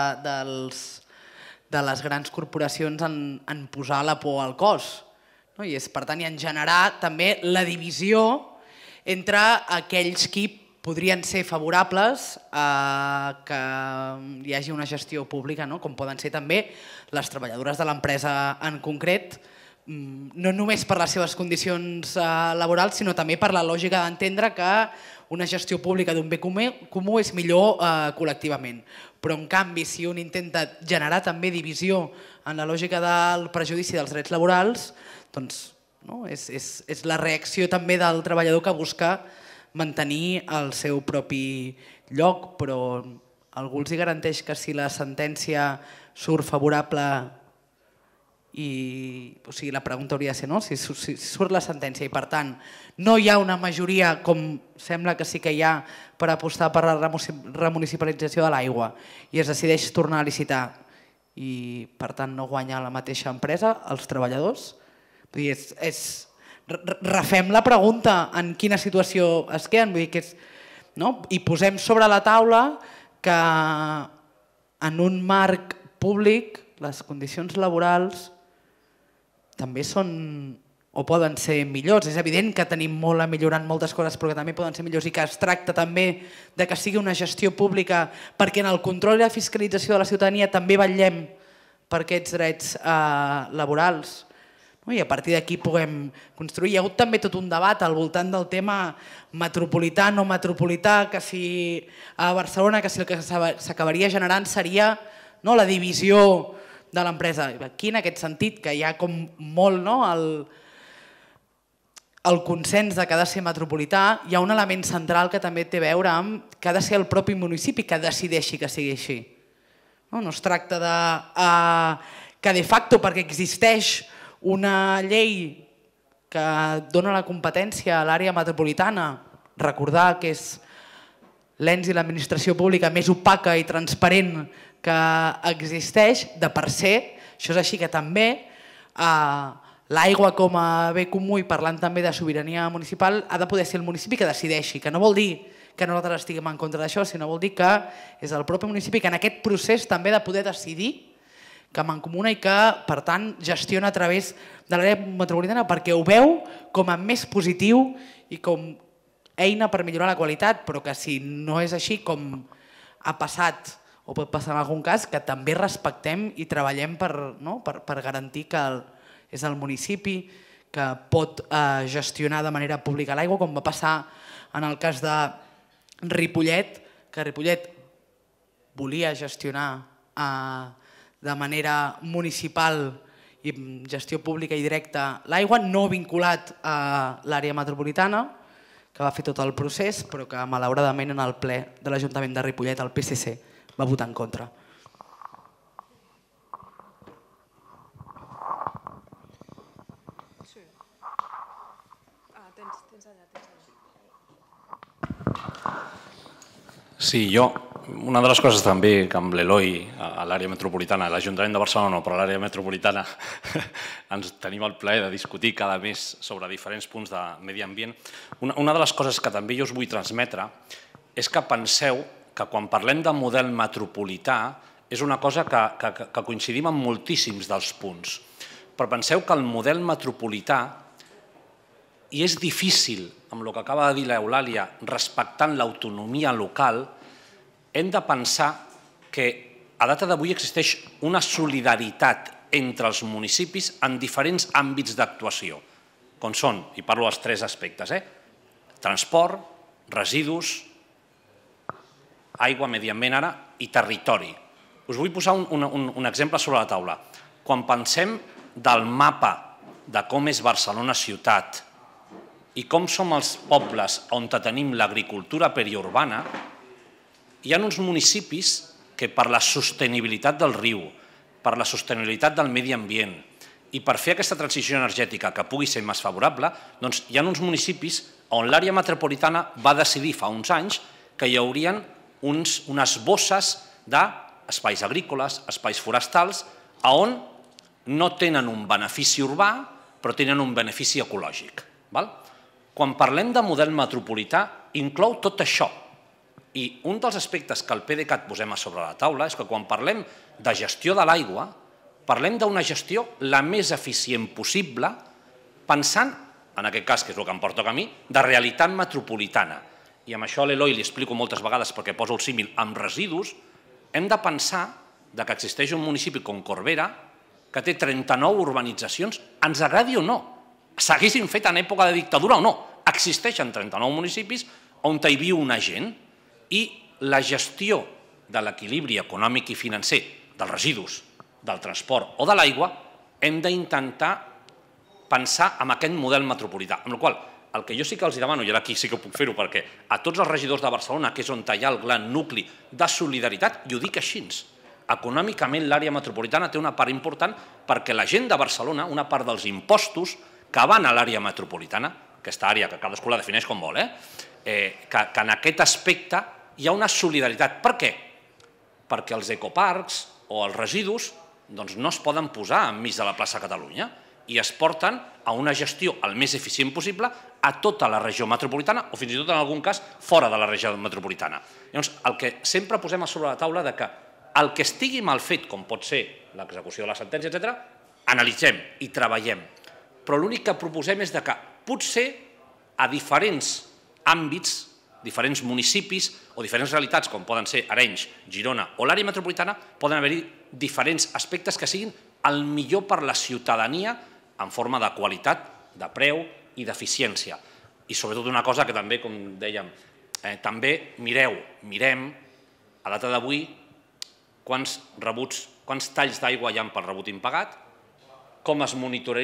de les grans corporacions en posar la por al cos. I és, per tant, en generar també la divisió entre aquells qui podrien ser favorables a que hi hagi una gestió pública, com poden ser també les treballadores de l'empresa en concret, no només per les seves condicions laborals, sinó també per la lògica d'entendre que una gestió pública d'un bé comú és millor col·lectivament. Però, en canvi, si un intenta generar també divisió en la lògica del prejudici dels drets laborals, doncs és la reacció també del treballador que busca mantenir el seu propi lloc, però algú els garanteix que si la sentència surt favorable i la pregunta hauria de ser si surt la sentència i per tant no hi ha una majoria com sembla que sí que hi ha per apostar per la remunicipalització de l'aigua i es decideix tornar a licitar i per tant no guanya la mateixa empresa, els treballadors, refem la pregunta en quina situació es queden i posem sobre la taula que en un marc públic les condicions laborals també són o poden ser millors. És evident que tenim molt a millorar en moltes coses, però que també poden ser millors i que es tracta també de que sigui una gestió pública perquè en el control i la fiscalització de la ciutadania també vetllem per aquests drets laborals. I a partir d'aquí puguem construir. Hi ha hagut també tot un debat al voltant del tema metropolità, no metropolità, que si a Barcelona que si el que s'acabaria generant seria la divisió de l'empresa. Aquí, en aquest sentit, que hi ha com molt el consens que ha de ser metropolità, hi ha un element central que també té a veure amb que ha de ser el propi municipi que decideixi que sigui així. No es tracta que de facto, perquè existeix una llei que dona la competència a l'àrea metropolitana, recordar que és l'ens i l'administració pública més opaca i transparent que existeix, de per ser, això és així que també l'aigua com a bé comú, i parlant també de sobirania municipal, ha de poder ser el municipi que decideixi, que no vol dir que nosaltres estiguem en contra d'això, sinó vol dir que és el propi municipi que en aquest procés també ha de poder decidir que mancomuna i que, per tant, gestiona a través de l'àrea metropolitana perquè ho veu com a més positiu i com eina per millorar la qualitat, però que si no és així com ha passat o pot passar en algun cas, que també respectem i treballem per garantir que és el municipi que pot gestionar de manera pública l'aigua, com va passar en el cas de Ripollet, que Ripollet volia gestionar de manera municipal i gestió pública i directa l'aigua, no vinculat a l'àrea metropolitana, que va fer tot el procés, però que malauradament en el ple de l'Ajuntament de Ripollet el PSC va votar en contra. Sí, una de les coses també que amb l'Eloi a l'àrea metropolitana, a l'Ajuntament de Barcelona, però a l'àrea metropolitana ens tenim el plaer de discutir cada mes sobre diferents punts de medi ambient. Una de les coses que també jo us vull transmetre és que penseu que quan parlem de model metropolità és una cosa que coincidim en moltíssims dels punts. Però penseu que el model metropolità, i és difícil, amb el que acaba de dir l'Eulàlia, respectant l'autonomia local, hem de pensar que a data d'avui existeix una solidaritat entre els municipis en diferents àmbits d'actuació, com són, i parlo dels tres aspectes, transport, residus, aigua, medi ambient ara i territori. Us vull posar un exemple sobre la taula. Quan pensem del mapa de com és Barcelona ciutat i com som els pobles on tenim l'agricultura periurbana, hi ha uns municipis que per la sostenibilitat del riu, per la sostenibilitat del medi ambient i per fer aquesta transició energètica que pugui ser més favorable, doncs hi ha uns municipis on l'àrea metropolitana va decidir fa uns anys que hi haurien unes bosses d'espais agrícoles, espais forestals, on no tenen un benefici urbà, però tenen un benefici ecològic. Quan parlem de model metropolità, inclou tot això. I un dels aspectes que al PDeCAT posem a sobre la taula és que quan parlem de gestió de l'aigua, parlem d'una gestió la més eficient possible, pensant, en aquest cas, que és el que em porta a mi, de realitat metropolitana. I amb això a l'Eloi li explico moltes vegades perquè poso el símil amb residus, hem de pensar que existeix un municipi com Corbera que té 39 urbanitzacions, ens agradi o no, s'haguessin fet en època de dictadura o no, existeixen 39 municipis on hi viu una gent i la gestió de l'equilibri econòmic i financer dels residus, del transport o de l'aigua, hem d'intentar pensar en aquest model metropolità. Amb la qual cosa, el que jo sí que els demano, i ara aquí sí que puc fer-ho perquè a tots els regidors de Barcelona, que és on hi ha el gran nucli de solidaritat, i ho dic així, econòmicament l'àrea metropolitana té una part important perquè la gent de Barcelona, una part dels impostos que van a l'àrea metropolitana, aquesta àrea que cadascú la defineix com vol, que en aquest aspecte hi ha una solidaritat. Per què? Perquè els ecoparcs o els residus no es poden posar enmig de la plaça Catalunya i es porten a una gestió el més eficient possible a tota la regió metropolitana o fins i tot en algun cas fora de la regió metropolitana. Llavors, el que sempre posem a sobre la taula és que el que estigui mal fet, com pot ser l'execució de la sentència, etc., analitzem i treballem. Però l'únic que proposem és que potser a diferents àmbits, diferents municipis o diferents realitats, com poden ser Arenys, Girona o l'àrea metropolitana, poden haver-hi diferents aspectes que siguin el millor per la ciutadania en forma de qualitat, de preu i d'eficiència. I sobretot una cosa que també, com dèiem, també mirem a data d'avui quants talls d'aigua hi ha per rebut impagat, com es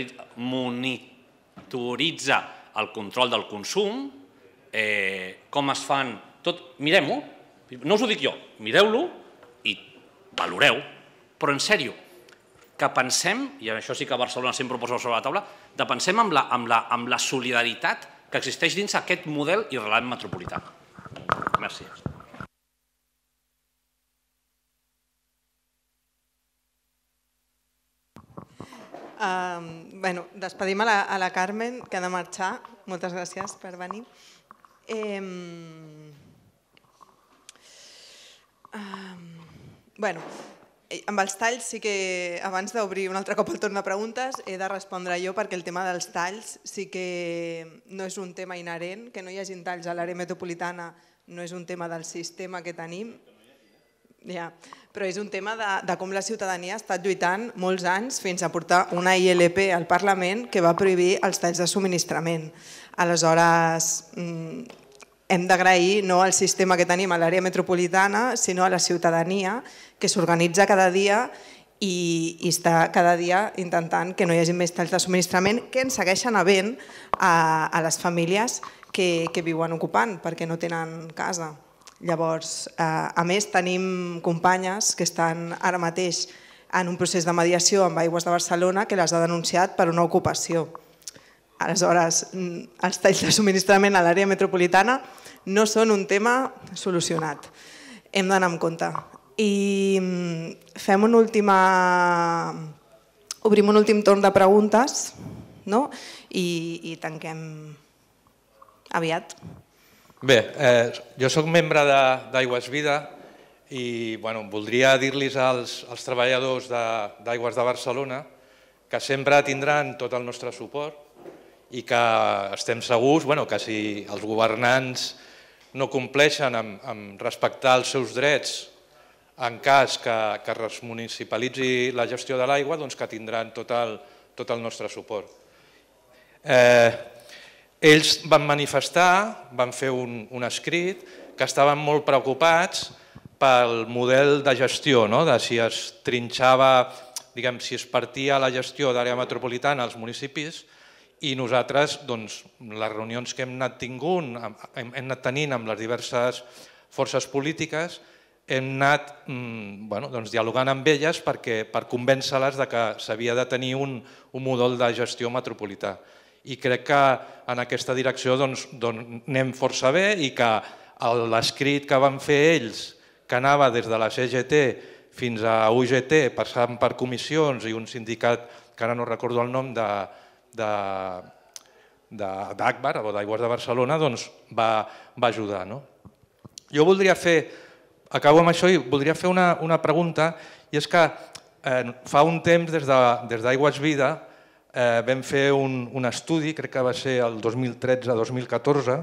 monitoritza el control del consum, com es fan tot, mirem-ho, no us ho dic jo, mireu-lo i valoreu, però en sèrio, que pensem, i això sí que Barcelona sempre ho posa sobre la taula, de pensem amb la solidaritat que existeix dins aquest model i relat metropolità. Merci. Despedim a la Carmen, que ha de marxar. Moltes gràcies per venir. Amb els talls sí que, abans d'obrir un altre cop el torn de preguntes, he de respondre jo perquè el tema dels talls sí que no és un tema inherent, que no hi hagin talls a l'àrea metropolitana no és un tema del sistema que tenim, però és un tema de com la ciutadania ha estat lluitant molts anys fins a portar una ILP al Parlament que va prohibir els talls de subministrament. Aleshores, hem d'agrair no al sistema que tenim a l'àrea metropolitana, sinó a la ciutadania que s'organitza cada dia i està cada dia intentant que no hi hagi més talls de subministrament que en segueixen havent a les famílies que viuen ocupant perquè no tenen casa. Llavors, a més, tenim companyes que estan ara mateix en un procés de mediació amb Aigües de Barcelona que les ha denunciat per una ocupació. Aleshores, els talls de subministrament a l'àrea metropolitana no són un tema solucionat. Hem d'anar amb compte. I obrim un últim torn de preguntes i tanquem aviat. Bé, jo soc membre d'Aigües Vida i voldria dir-los als treballadors d'Aigües de Barcelona que sempre tindran tot el nostre suport i que estem segurs que si els governants no compleixen amb respectar els seus drets en cas que es municipalitzi la gestió de l'aigua, doncs que tindran tot el nostre suport. Ells van manifestar, van fer un escrit, que estaven molt preocupats pel model de gestió, de si es trinxava, si es partia la gestió d'àrea metropolitana als municipis i nosaltres, les reunions que hem anat tenint amb les diverses forces polítiques, hem anat dialogant amb elles per convèncer-les que s'havia de tenir un model de gestió metropolità. I crec que en aquesta direcció anem força bé i que l'escrit que van fer ells, que anava des de la CGT fins a UGT, passant per comissions i un sindicat, que ara no recordo el nom, d'Agbar o d'Aigües de Barcelona, va ajudar. Jo voldria acabo amb això i voldria fer una pregunta, i és que fa un temps des d'Aigües Vida vam fer un estudi, crec que va ser el 2013-2014,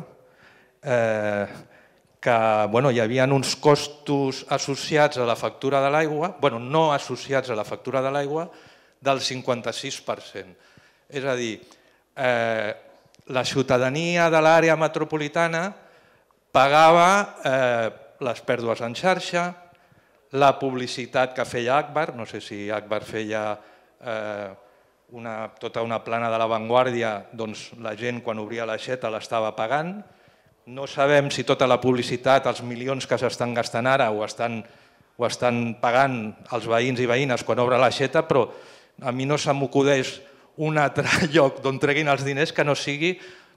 que hi havia uns costos associats a la factura de l'aigua, no associats a la factura de l'aigua, del 56%. És a dir, la ciutadania de l'àrea metropolitana pagava les pèrdues en xarxa, la publicitat que feia Agbar, no sé si Agbar feia tota una plana de l'avantguàrdia, doncs la gent quan obria l'aixeta l'estava pagant. No sabem si tota la publicitat, els milions que s'estan gastant ara ho estan pagant els veïns i veïnes quan obre l'aixeta, però a mi no se m'acudeix un altre lloc d'on treguin els diners que no sigui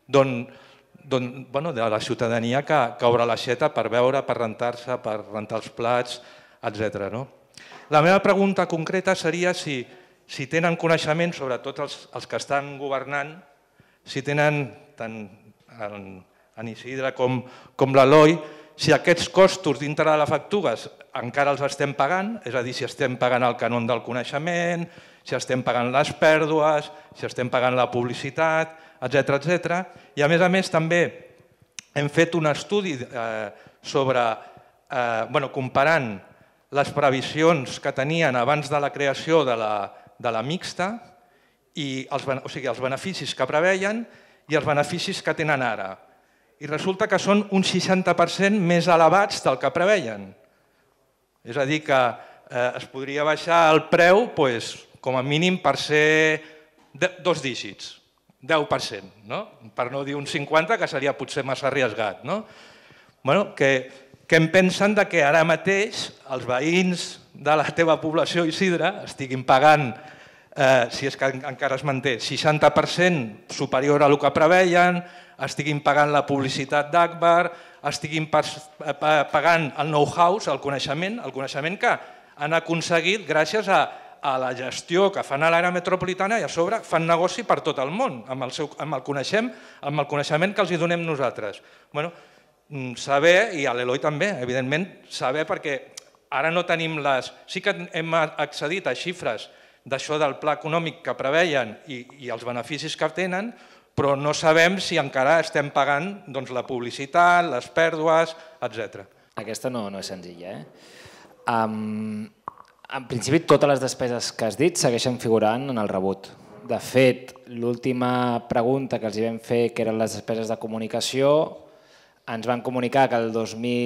de la ciutadania que obre l'aixeta per veure, per rentar-se, per rentar els plats, etc. La meva pregunta concreta seria si tenen coneixement, sobretot els que estan governant, si tenen tant en Isidre com l'Eloi, si aquests costos dintre de les factures encara els estem pagant, és a dir, si estem pagant el cànon del coneixement, si estem pagant les pèrdues, si estem pagant la publicitat, etc. I a més també hem fet un estudi sobre, comparant les previsions que tenien abans de la creació de la mixta, o sigui, els beneficis que preveien i els beneficis que tenen ara. I resulta que són un 60% més elevats del que preveien. És a dir, que es podria baixar el preu com a mínim per ser 2 dígits, 10%, per no dir un 50%, que seria potser massa arriesgat. Què què en pensen de que ara mateix els veïns de la teva població, Isidre, estiguin pagant, si és que encara es manté, 60% superior a el que preveien, estiguin pagant la publicitat d'Akbar, estiguin pagant el know-how, el coneixement que han aconseguit gràcies a la gestió que fan a l'àrea metropolitana i a sobre fan negoci per tot el món, amb el coneixement que els donem nosaltres. Saber, i a l'Eloi també, evidentment, saber perquè ara no tenim les... Sí que hem accedit a xifres d'això del pla econòmic que preveien i els beneficis que tenen, però no sabem si encara estem pagant la publicitat, les pèrdues, etc. Aquesta no és senzilla. En principi, totes les despeses que has dit segueixen figurant en el rebut. De fet, l'última pregunta que els vam fer, que eren les despeses de comunicació, ens van comunicar que el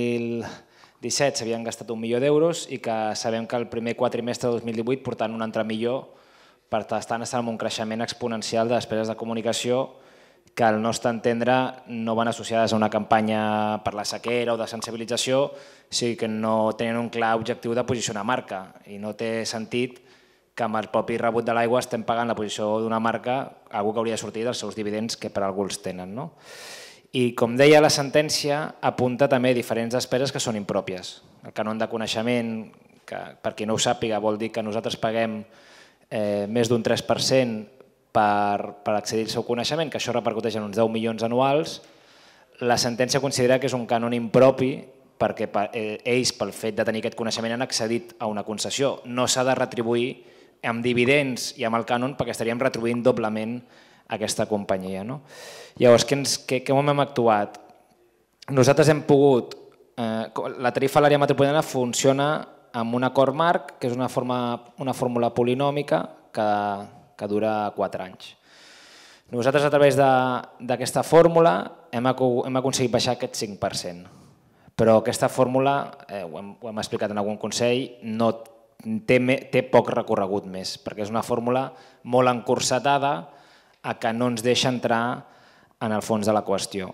2017 s'havien gastat 1 milió d'euros i que sabem que el primer quatrimestre de 2018 portant un altre milió, per tant estan en un creixement exponencial de despeses de comunicació que al nostre entendre no van associades a una campanya per la sequera o de sensibilització, sinó que no tenen un clar objectiu de posicionar marca i no té sentit que amb el propi rebut de l'aigua estem pagant la posició d'una marca, algú que hauria de sortir dels seus dividends que per algú els tenen. I com deia, la sentència apunta també diferents despeses que són impròpies. El cànon de coneixement, que per qui no ho sàpiga vol dir que nosaltres paguem més d'un 3% per accedir al seu coneixement, que això repercuteix en uns 10 milions anuals. La sentència considera que és un cànon impropi perquè ells, pel fet de tenir aquest coneixement, han accedit a una concessió. No s'ha de retribuir amb dividends i amb el cànon perquè estaríem retribuint doblement aquesta companyia. Llavors, com hem actuat? Nosaltres hem pogut... La tarifa a l'àrea metropolitana funciona amb un acord marc, que és una fórmula polinòmica que dura 4 anys. Nosaltres, a través d'aquesta fórmula, hem aconseguit baixar aquest 5%. Però aquesta fórmula, ho hem explicat en algun consell, té poc recorregut més, perquè és una fórmula molt encursetada a que no ens deixa entrar en el fons de la qüestió.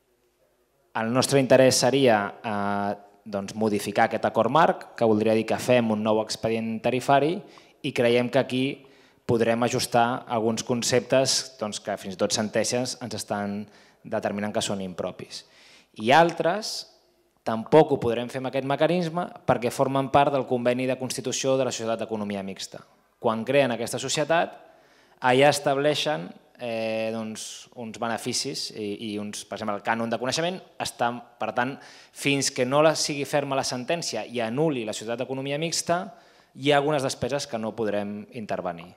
El nostre interès seria modificar aquest acord marc, que voldria dir que fem un nou expedient tarifari i creiem que aquí podrem ajustar alguns conceptes que fins i tot sentències ens estan determinant que són impropis. I altres tampoc ho podrem fer amb aquest mecanisme perquè formen part del conveni de constitució de la Societat d'Economia Mixta. Quan creen aquesta societat, allà estableixen uns beneficis i per exemple, el cànon de coneixement està, per tant, fins que no sigui ferma la sentència i anul·li la Societat d'Economia Mixta, hi ha algunes despeses que no podrem intervenir.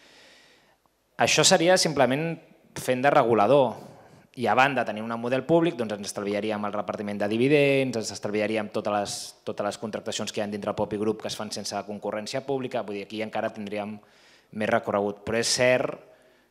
Això seria simplement fent de regulador i a banda de tenir un model públic ens estalviaríem el repartiment de dividends, ens estalviaríem totes les contractacions que hi ha dintre el propi grup que es fan sense concurrència pública, vull dir, aquí encara tindríem més recorregut, però és cert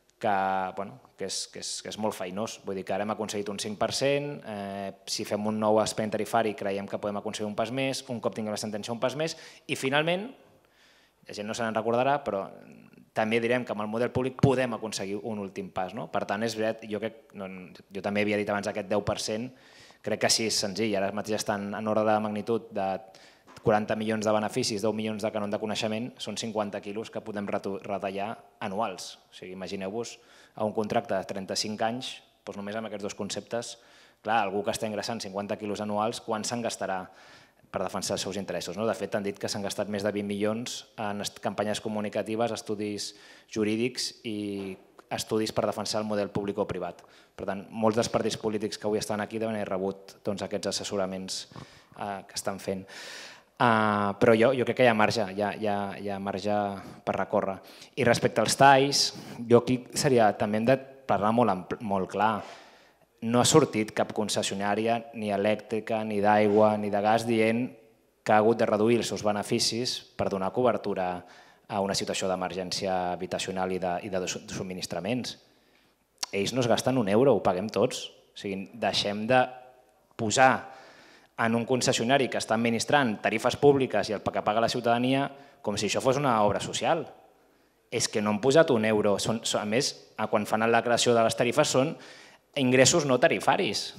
que és molt feinós, vull dir que ara hem aconseguit un 5%, si fem un nou expedient tarifari creiem que podem aconseguir un pas més, un cop tinguem la sentència un pas més i finalment, la gent no se n'en recordarà, però també direm que amb el model públic podem aconseguir un últim pas. Per tant, és veritat, jo també havia dit abans aquest 10%, crec que sí és senzill, ara mateix estan en ordre de magnitud de 40 milions de beneficis, 10 milions de cànon de coneixement, són 50 quilos que podem retallar anuals. O sigui, imagineu-vos a un contracte de 35 anys, només amb aquests dos conceptes, clar, algú que està ingressant 50 quilos anuals, quan se'n gastarà per defensar els seus interessos? De fet, han dit que s'han gastat més de 20 milions en campanyes comunicatives, estudis jurídics i estudis per defensar el model públic o privat. Per tant, molts dels partits polítics que avui estan aquí deuen haver rebut aquests assessoraments que estan fent. Però jo crec que hi ha marge per recórrer. I respecte als talls, jo aquí també hem de parlar molt clar. No ha sortit cap concessionària, ni elèctrica, ni d'aigua, ni de gas, dient que ha hagut de reduir els seus beneficis per donar cobertura a una situació d'emergència habitacional i de subministraments. Ells no es gasten un euro, ho paguem tots. O sigui, deixem de posar en un concessionari que està administrant tarifes públiques i el que paga la ciutadania com si això fos una obra social. És que no han posat un euro. A més, quan fan la creació de les tarifes són ingressos no tarifaris.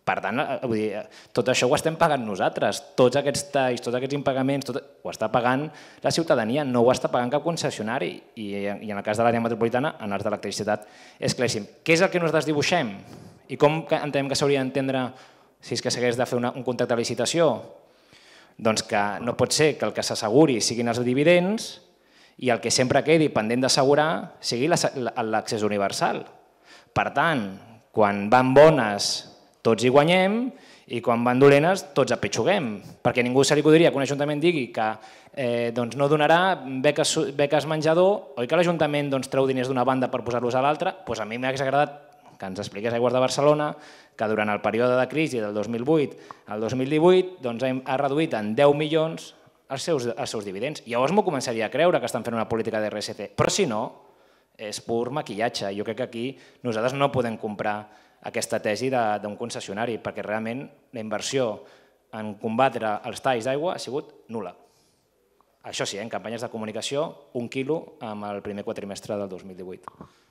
Per tant, tot això ho estem pagant nosaltres. Tots aquests talls, tots aquests impagaments, ho està pagant la ciutadania, no ho està pagant cap concessionari. I en el cas de l'àrea metropolitana, en els d'electricitat, és claríssim. Què és el que nosaltres dibuixem? I com entenem que s'hauria d'entendre si és que s'hagués de fer un contracte de licitació? Doncs que no pot ser que el que s'asseguri siguin els dividends i el que sempre quedi pendent d'assegurar sigui l'accés universal. Per tant, quan van bones tots hi guanyem i quan van dolentes tots apitxuguem, perquè ningú se li acudiria que un ajuntament digui que no donarà beques menjador, oi que l'Ajuntament treu diners d'una banda per posar-los a l'altra? Doncs a mi m'hauria agradat que ens expliqués Aigües de Barcelona que durant el període de crisi del 2008 al 2018 ha reduït en 10 milions els seus dividends. Llavors m'ho començaria a creure que estan fent una política de RSC, però si no, és pur maquillatge. Jo crec que aquí nosaltres no podem comprar aquesta tesi d'un concessionari, perquè realment la inversió en combatre els talls d'aigua ha sigut nul·la. Això sí, en campanyes de comunicació, 1 quilo amb el primer quatrimestre del 2018.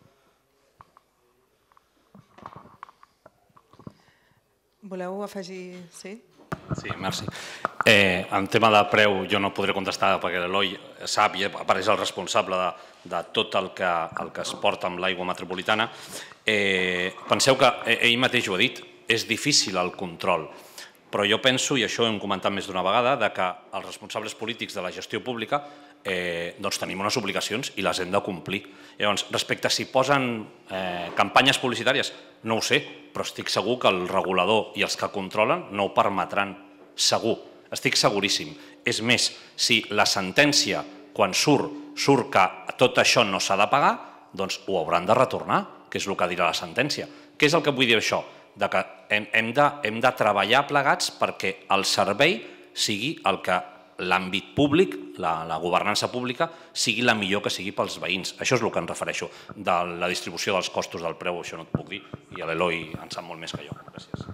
Voleu afegir? Sí? Sí, merci. En tema de preu jo no podré contestar perquè l'Eloi sap i apareix el responsable de tot el que es porta amb l'aigua metropolitana. Penseu que ell mateix ho ha dit, és difícil el control, però jo penso, i això ho hem comentat més d'una vegada, que els responsables polítics de la gestió pública tenim unes obligacions i les hem de complir. Llavors, respecte a si posen campanyes publicitàries, no ho sé, però estic segur que el regulador i els que controlen no ho permetran, segur, estic seguríssim. És més, si la sentència, quan surt que tot això no s'ha de pagar, doncs ho hauran de retornar, que és el que dirà la sentència. Què és el que vull dir això? Que hem de treballar plegats perquè el servei sigui el que l'àmbit públic, la governança pública, sigui la millor que sigui pels veïns. Això és el que em refereixo. De la distribució dels costos del preu, això no et puc dir, i l'Eloi en sap molt més que jo. Gràcies.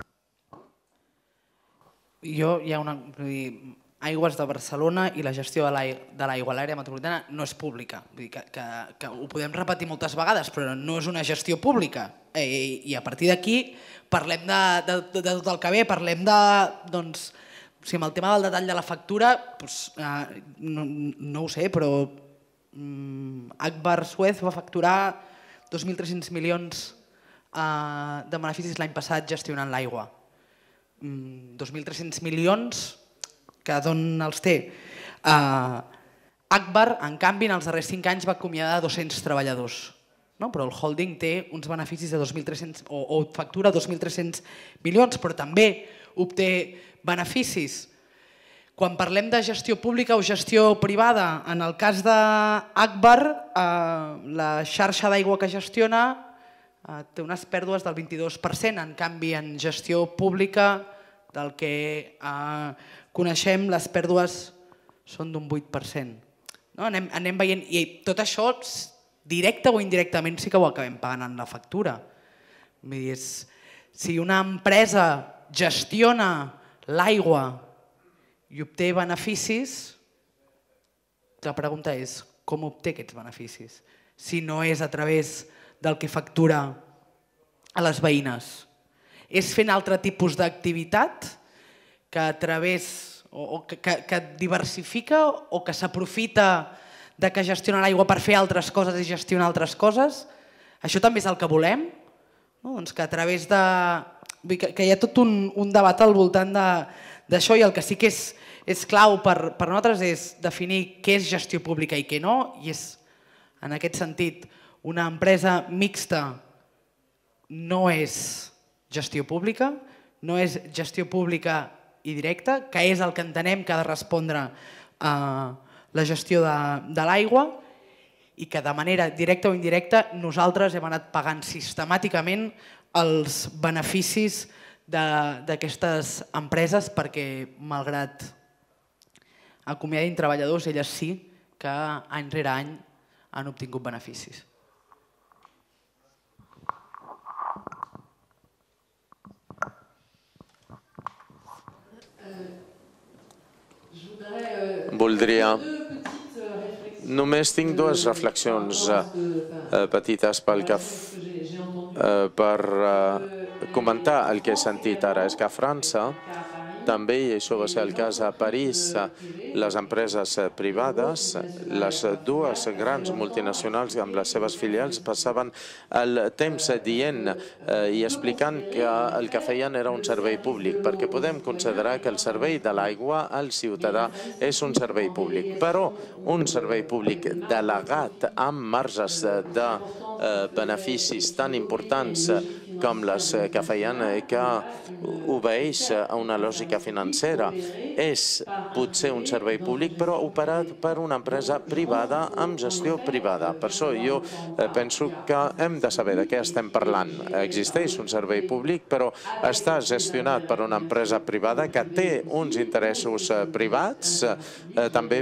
Hi ha una... Aigües de Barcelona i la gestió de l'aigua a l'àrea metropolitana no és pública. Vull dir que ho podem repetir moltes vegades, però no és una gestió pública. I a partir d'aquí parlem de tot el que ve, parlem de... amb el tema del detall de la factura, no ho sé, però Agbar Suez va facturar 2.300 milions de beneficis l'any passat gestionant l'aigua. 2.300 milions que d'on els té. Agbar, en canvi, en els darrers 5 anys va acomiadar 200 treballadors, però el holding té uns beneficis de 2.300, o factura 2.300 milions, però també obté beneficis. Quan parlem de gestió pública o gestió privada, en el cas d'Agbar, la xarxa d'aigua que gestiona té unes pèrdues del 22%, en canvi en gestió pública, del que coneixem, les pèrdues són d'un 8%. Anem veient, i tot això, directe o indirectament, sí que ho acabem pagant en la factura. Si una empresa gestiona l'aigua i obté beneficis, la pregunta és com obté aquests beneficis? Si no és a través del que factura a les veïnes. És fent altre tipus d'activitat que a través, que diversifica o que s'aprofita de que gestiona l'aigua per fer altres coses i gestionar altres coses? Això també és el que volem? Que a través de... que hi ha tot un debat al voltant d'això, i el que sí que és clau per nosaltres és definir què és gestió pública i què no, i és, en aquest sentit, una empresa mixta no és gestió pública, no és gestió pública i directa, que és el que entenem que ha de respondre la gestió de l'aigua, i que de manera directa o indirecta nosaltres hem anat pagant sistemàticament els beneficis d'aquestes empreses, perquè malgrat acomiadin treballadors, elles sí que any rere any han obtingut beneficis. Voldria... Només tinc dues reflexions petites pel que... per comentar el que he sentit ara. És que a França també, i això va ser el cas a París, les empreses privades, les dues grans multinacionals amb les seves filials passaven el temps dient i explicant que el que feien era un servei públic, perquè podem considerar que el servei de l'aigua al ciutadà és un servei públic, però un servei públic delegat amb marges de beneficis tan importants com les que feien, que obeeix a una lògica financera. És potser un servei públic, però operat per una empresa privada amb gestió privada. Per això jo penso que hem de saber de què estem parlant. Existeix un servei públic, però està gestionat per una empresa privada que té uns interessos privats, també,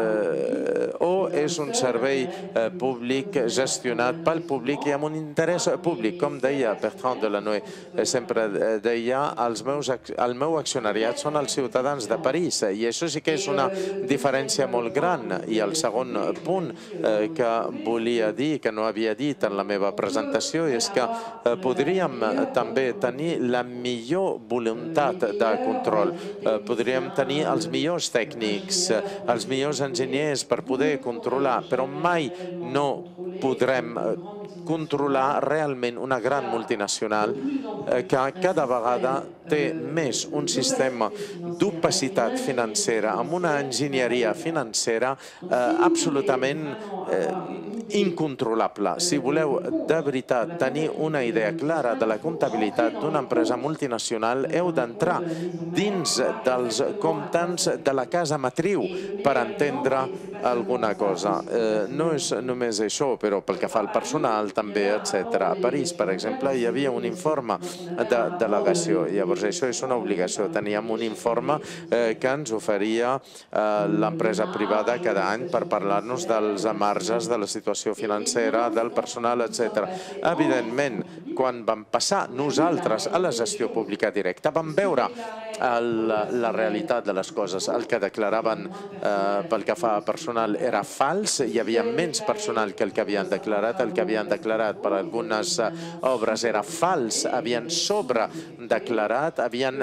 o és un servei públic gestionat pel públic i amb un interès públic, com deia Bertrand Delanoë, sempre deia el meu accionariat són els ciutadans de París, i això sí que és una diferència molt gran. I el segon punt que volia dir, que no havia dit en la meva presentació, és que podríem també tenir la millor voluntat de control, podríem tenir els millors tècnics, els millors enginyers per poder controlar, però mai no podrem controlar realment una gran multinacional que cada vegada té més un sistema d'opacitat financera, amb una enginyeria financera absolutament incontrolable. Si voleu de veritat tenir una idea clara de la comptabilitat d'una empresa multinacional, heu d'entrar dins dels comptes de la casa matriu per entendre alguna cosa. No és només això, però pel que fa al personal també, etc. A París, per exemple, hi havia un informe de delegació. Llavors, això és una obligació. Teníem un informe que ens oferia l'empresa privada cada any per parlar-nos dels marges, de la situació financera, del personal, etc. Evidentment, quan vam passar nosaltres a la gestió pública directa, vam veure la realitat de les coses. El que declaraven pel que fa a personal era fals, hi havia menys personal que el que havien declarat. El que havien declarat per algunes obres era fals, havien sobredeclarat, havien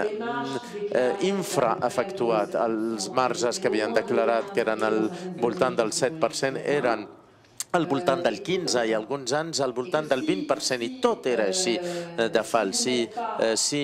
infraefectuat els marges que havien declarat, que eren al voltant del 7%, eren al voltant del 15% i alguns anys al voltant del 20%, i tot era així de fals. Si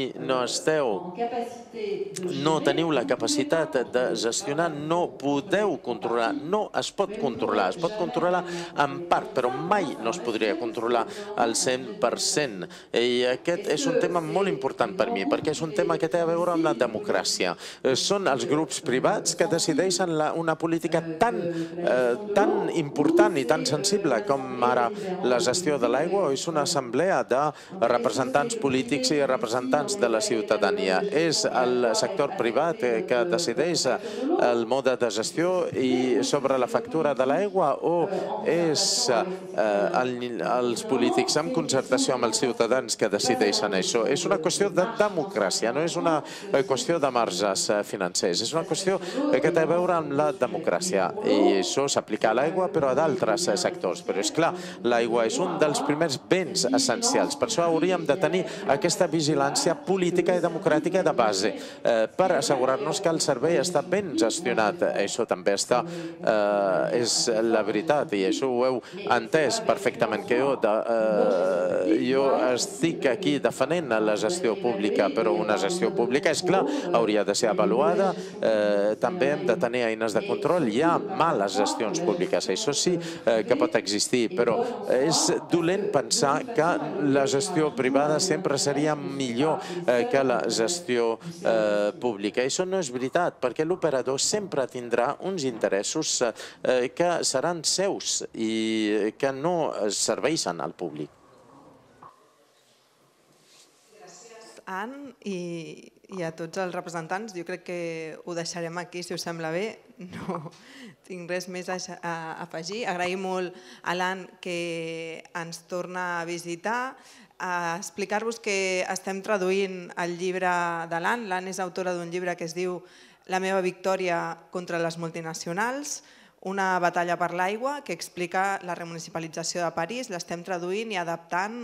no teniu la capacitat de gestionar, no podeu controlar, no es pot controlar. Es pot controlar en part, però mai no es podria controlar al 100%. I aquest és un tema molt important per mi, perquè és un tema que té a veure amb la democràcia. Són els grups privats que decideixen una política tan important i tan sensible com ara la gestió de l'aigua, o és una assemblea de representants polítics i representants de la ciutadania. És el sector privat que decideix el mode de gestió i sobre la factura de l'aigua, o és els polítics en concertació amb els ciutadans que decideixen això? És una qüestió de democràcia, no és una qüestió de marges financers, és una qüestió que té a veure amb la democràcia, i això s'aplica a l'aigua però a d'altres sectors. Però és clar, l'aigua és un dels primers béns essencials, per això hauríem de tenir aquesta vigilància política i democràtica de base per assegurar-nos que el servei està ben gestionat. Això també és la veritat, i això ho heu entès perfectament, que jo estic aquí defenent la gestió pública, però una gestió pública, és clar, hauria de ser avaluada, també hem de tenir eines de control. Hi ha males gestions públiques, això sí que pot existir, però és dolent pensar que la gestió privada sempre seria millor que la gestió pública. Això no és veritat, perquè l'operador sempre tindrà uns interessos que seran seus i que no serveixen al públic. Anne, i a tots els representants. Jo crec que ho deixarem aquí, si us sembla bé. No tinc res més a afegir. Agraïm molt a l'Anne que ens torna a visitar, a explicar-vos que estem traduint el llibre de l'Anne. L'Anne és autora d'un llibre que es diu La meva victòria contra les multinacionals, una batalla per l'aigua que explica la remunicipalització de París, l'estem traduint i adaptant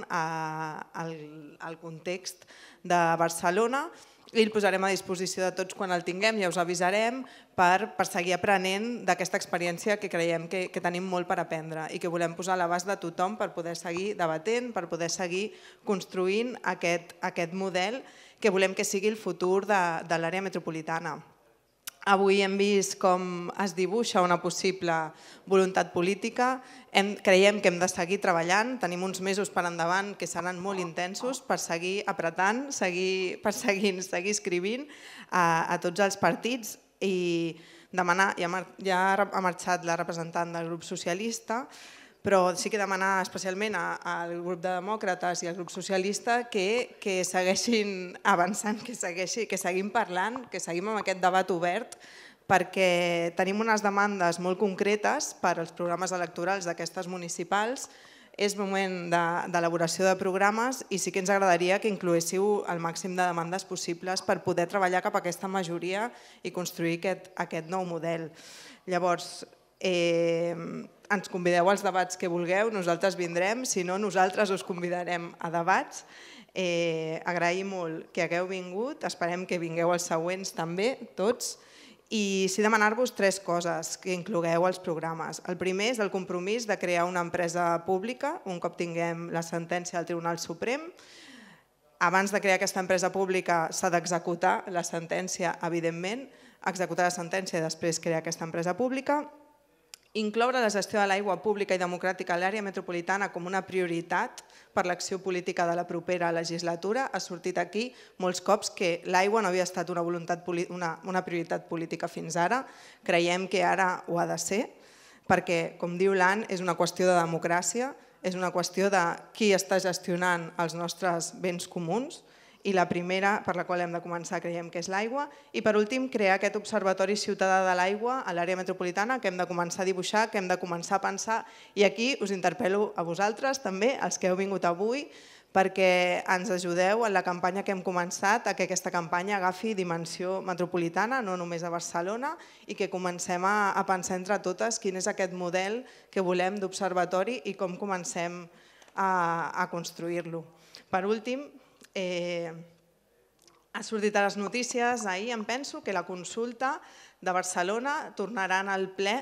al context de Barcelona i el posarem a disposició de tots quan el tinguem, ja us avisarem, per seguir aprenent d'aquesta experiència que creiem que tenim molt per aprendre i que volem posar a l'abast de tothom per poder seguir debatent, per poder seguir construint aquest model que volem que sigui el futur de l'àrea metropolitana. Avui hem vist com es dibuixa una possible voluntat política. Creiem que hem de seguir treballant. Tenim uns mesos per endavant que seran molt intensos per seguir apretant, seguir perseguint, seguir escrivint a tots els partits i demanar, ja ha marxat la representant del grup socialista, però sí que demanar especialment al grup de demòcrates i al grup socialista que segueixin avançant, que seguim parlant, que seguim amb aquest debat obert, perquè tenim unes demandes molt concretes per als programes electorals d'aquestes municipals. És moment d'elaboració de programes i sí que ens agradaria que incloéssiu el màxim de demandes possibles per poder treballar cap a aquesta majoria i construir aquest nou model. Llavors, ens convideu als debats que vulgueu, nosaltres vindrem, si no, nosaltres us convidarem a debats. Agraïm molt que hagueu vingut, esperem que vingueu els següents també, tots, i sí demanar-vos 3 coses que inclogueu als programes. El primer és el compromís de crear una empresa pública, un cop tinguem la sentència del Tribunal Suprem. Abans de crear aquesta empresa pública s'ha d'executar la sentència, evidentment, executar la sentència i després crear aquesta empresa pública. Incloure la gestió de l'aigua pública i democràtica a l'àrea metropolitana com una prioritat per l'acció política de la propera legislatura. Ha sortit aquí molts cops que l'aigua no havia estat una prioritat política fins ara. Creiem que ara ho ha de ser, perquè, com diu l'Ann, és una qüestió de democràcia, és una qüestió de qui està gestionant els nostres béns comuns, i la primera per la qual hem de començar creiem que és l'aigua. I per últim, crear aquest observatori ciutadà de l'aigua a l'àrea metropolitana que hem de començar a dibuixar, que hem de començar a pensar. I aquí us interpel·lo a vosaltres també, els que heu vingut avui, perquè ens ajudeu en la campanya que hem començat, a que aquesta campanya agafi dimensió metropolitana, no només a Barcelona, i que comencem a pensar entre totes quin és aquest model que volem d'observatori i com comencem a construir-lo. Per últim, ha sortit a les notícies ahir, em penso, que la consulta de Barcelona tornaran al ple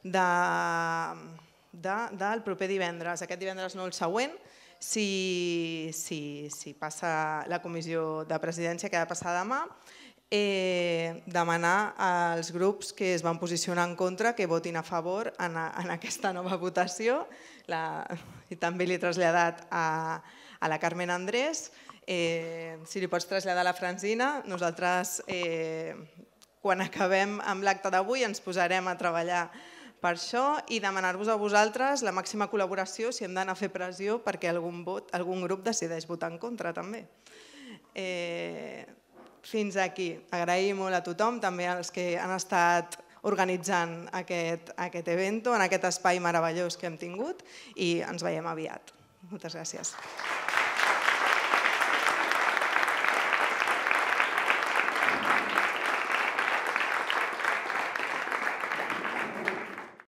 del proper divendres. Aquest divendres no el següent, si passa la comissió de presidència que ha de passar demà, demanar als grups que es van posicionar en contra que votin a favor en aquesta nova votació. I també l'he traslladat a la Carmen Andrés. Si li pots traslladar a la Francina, nosaltres quan acabem amb l'acte d'avui ens posarem a treballar per això i demanar-vos a vosaltres la màxima col·laboració si hem d'anar a fer pressió perquè algun grup decideix votar en contra també. Fins aquí. Agraïm molt a tothom, també als que han estat organitzant aquest evento, en aquest espai meravellós que hem tingut i ens veiem aviat. Moltes gràcies.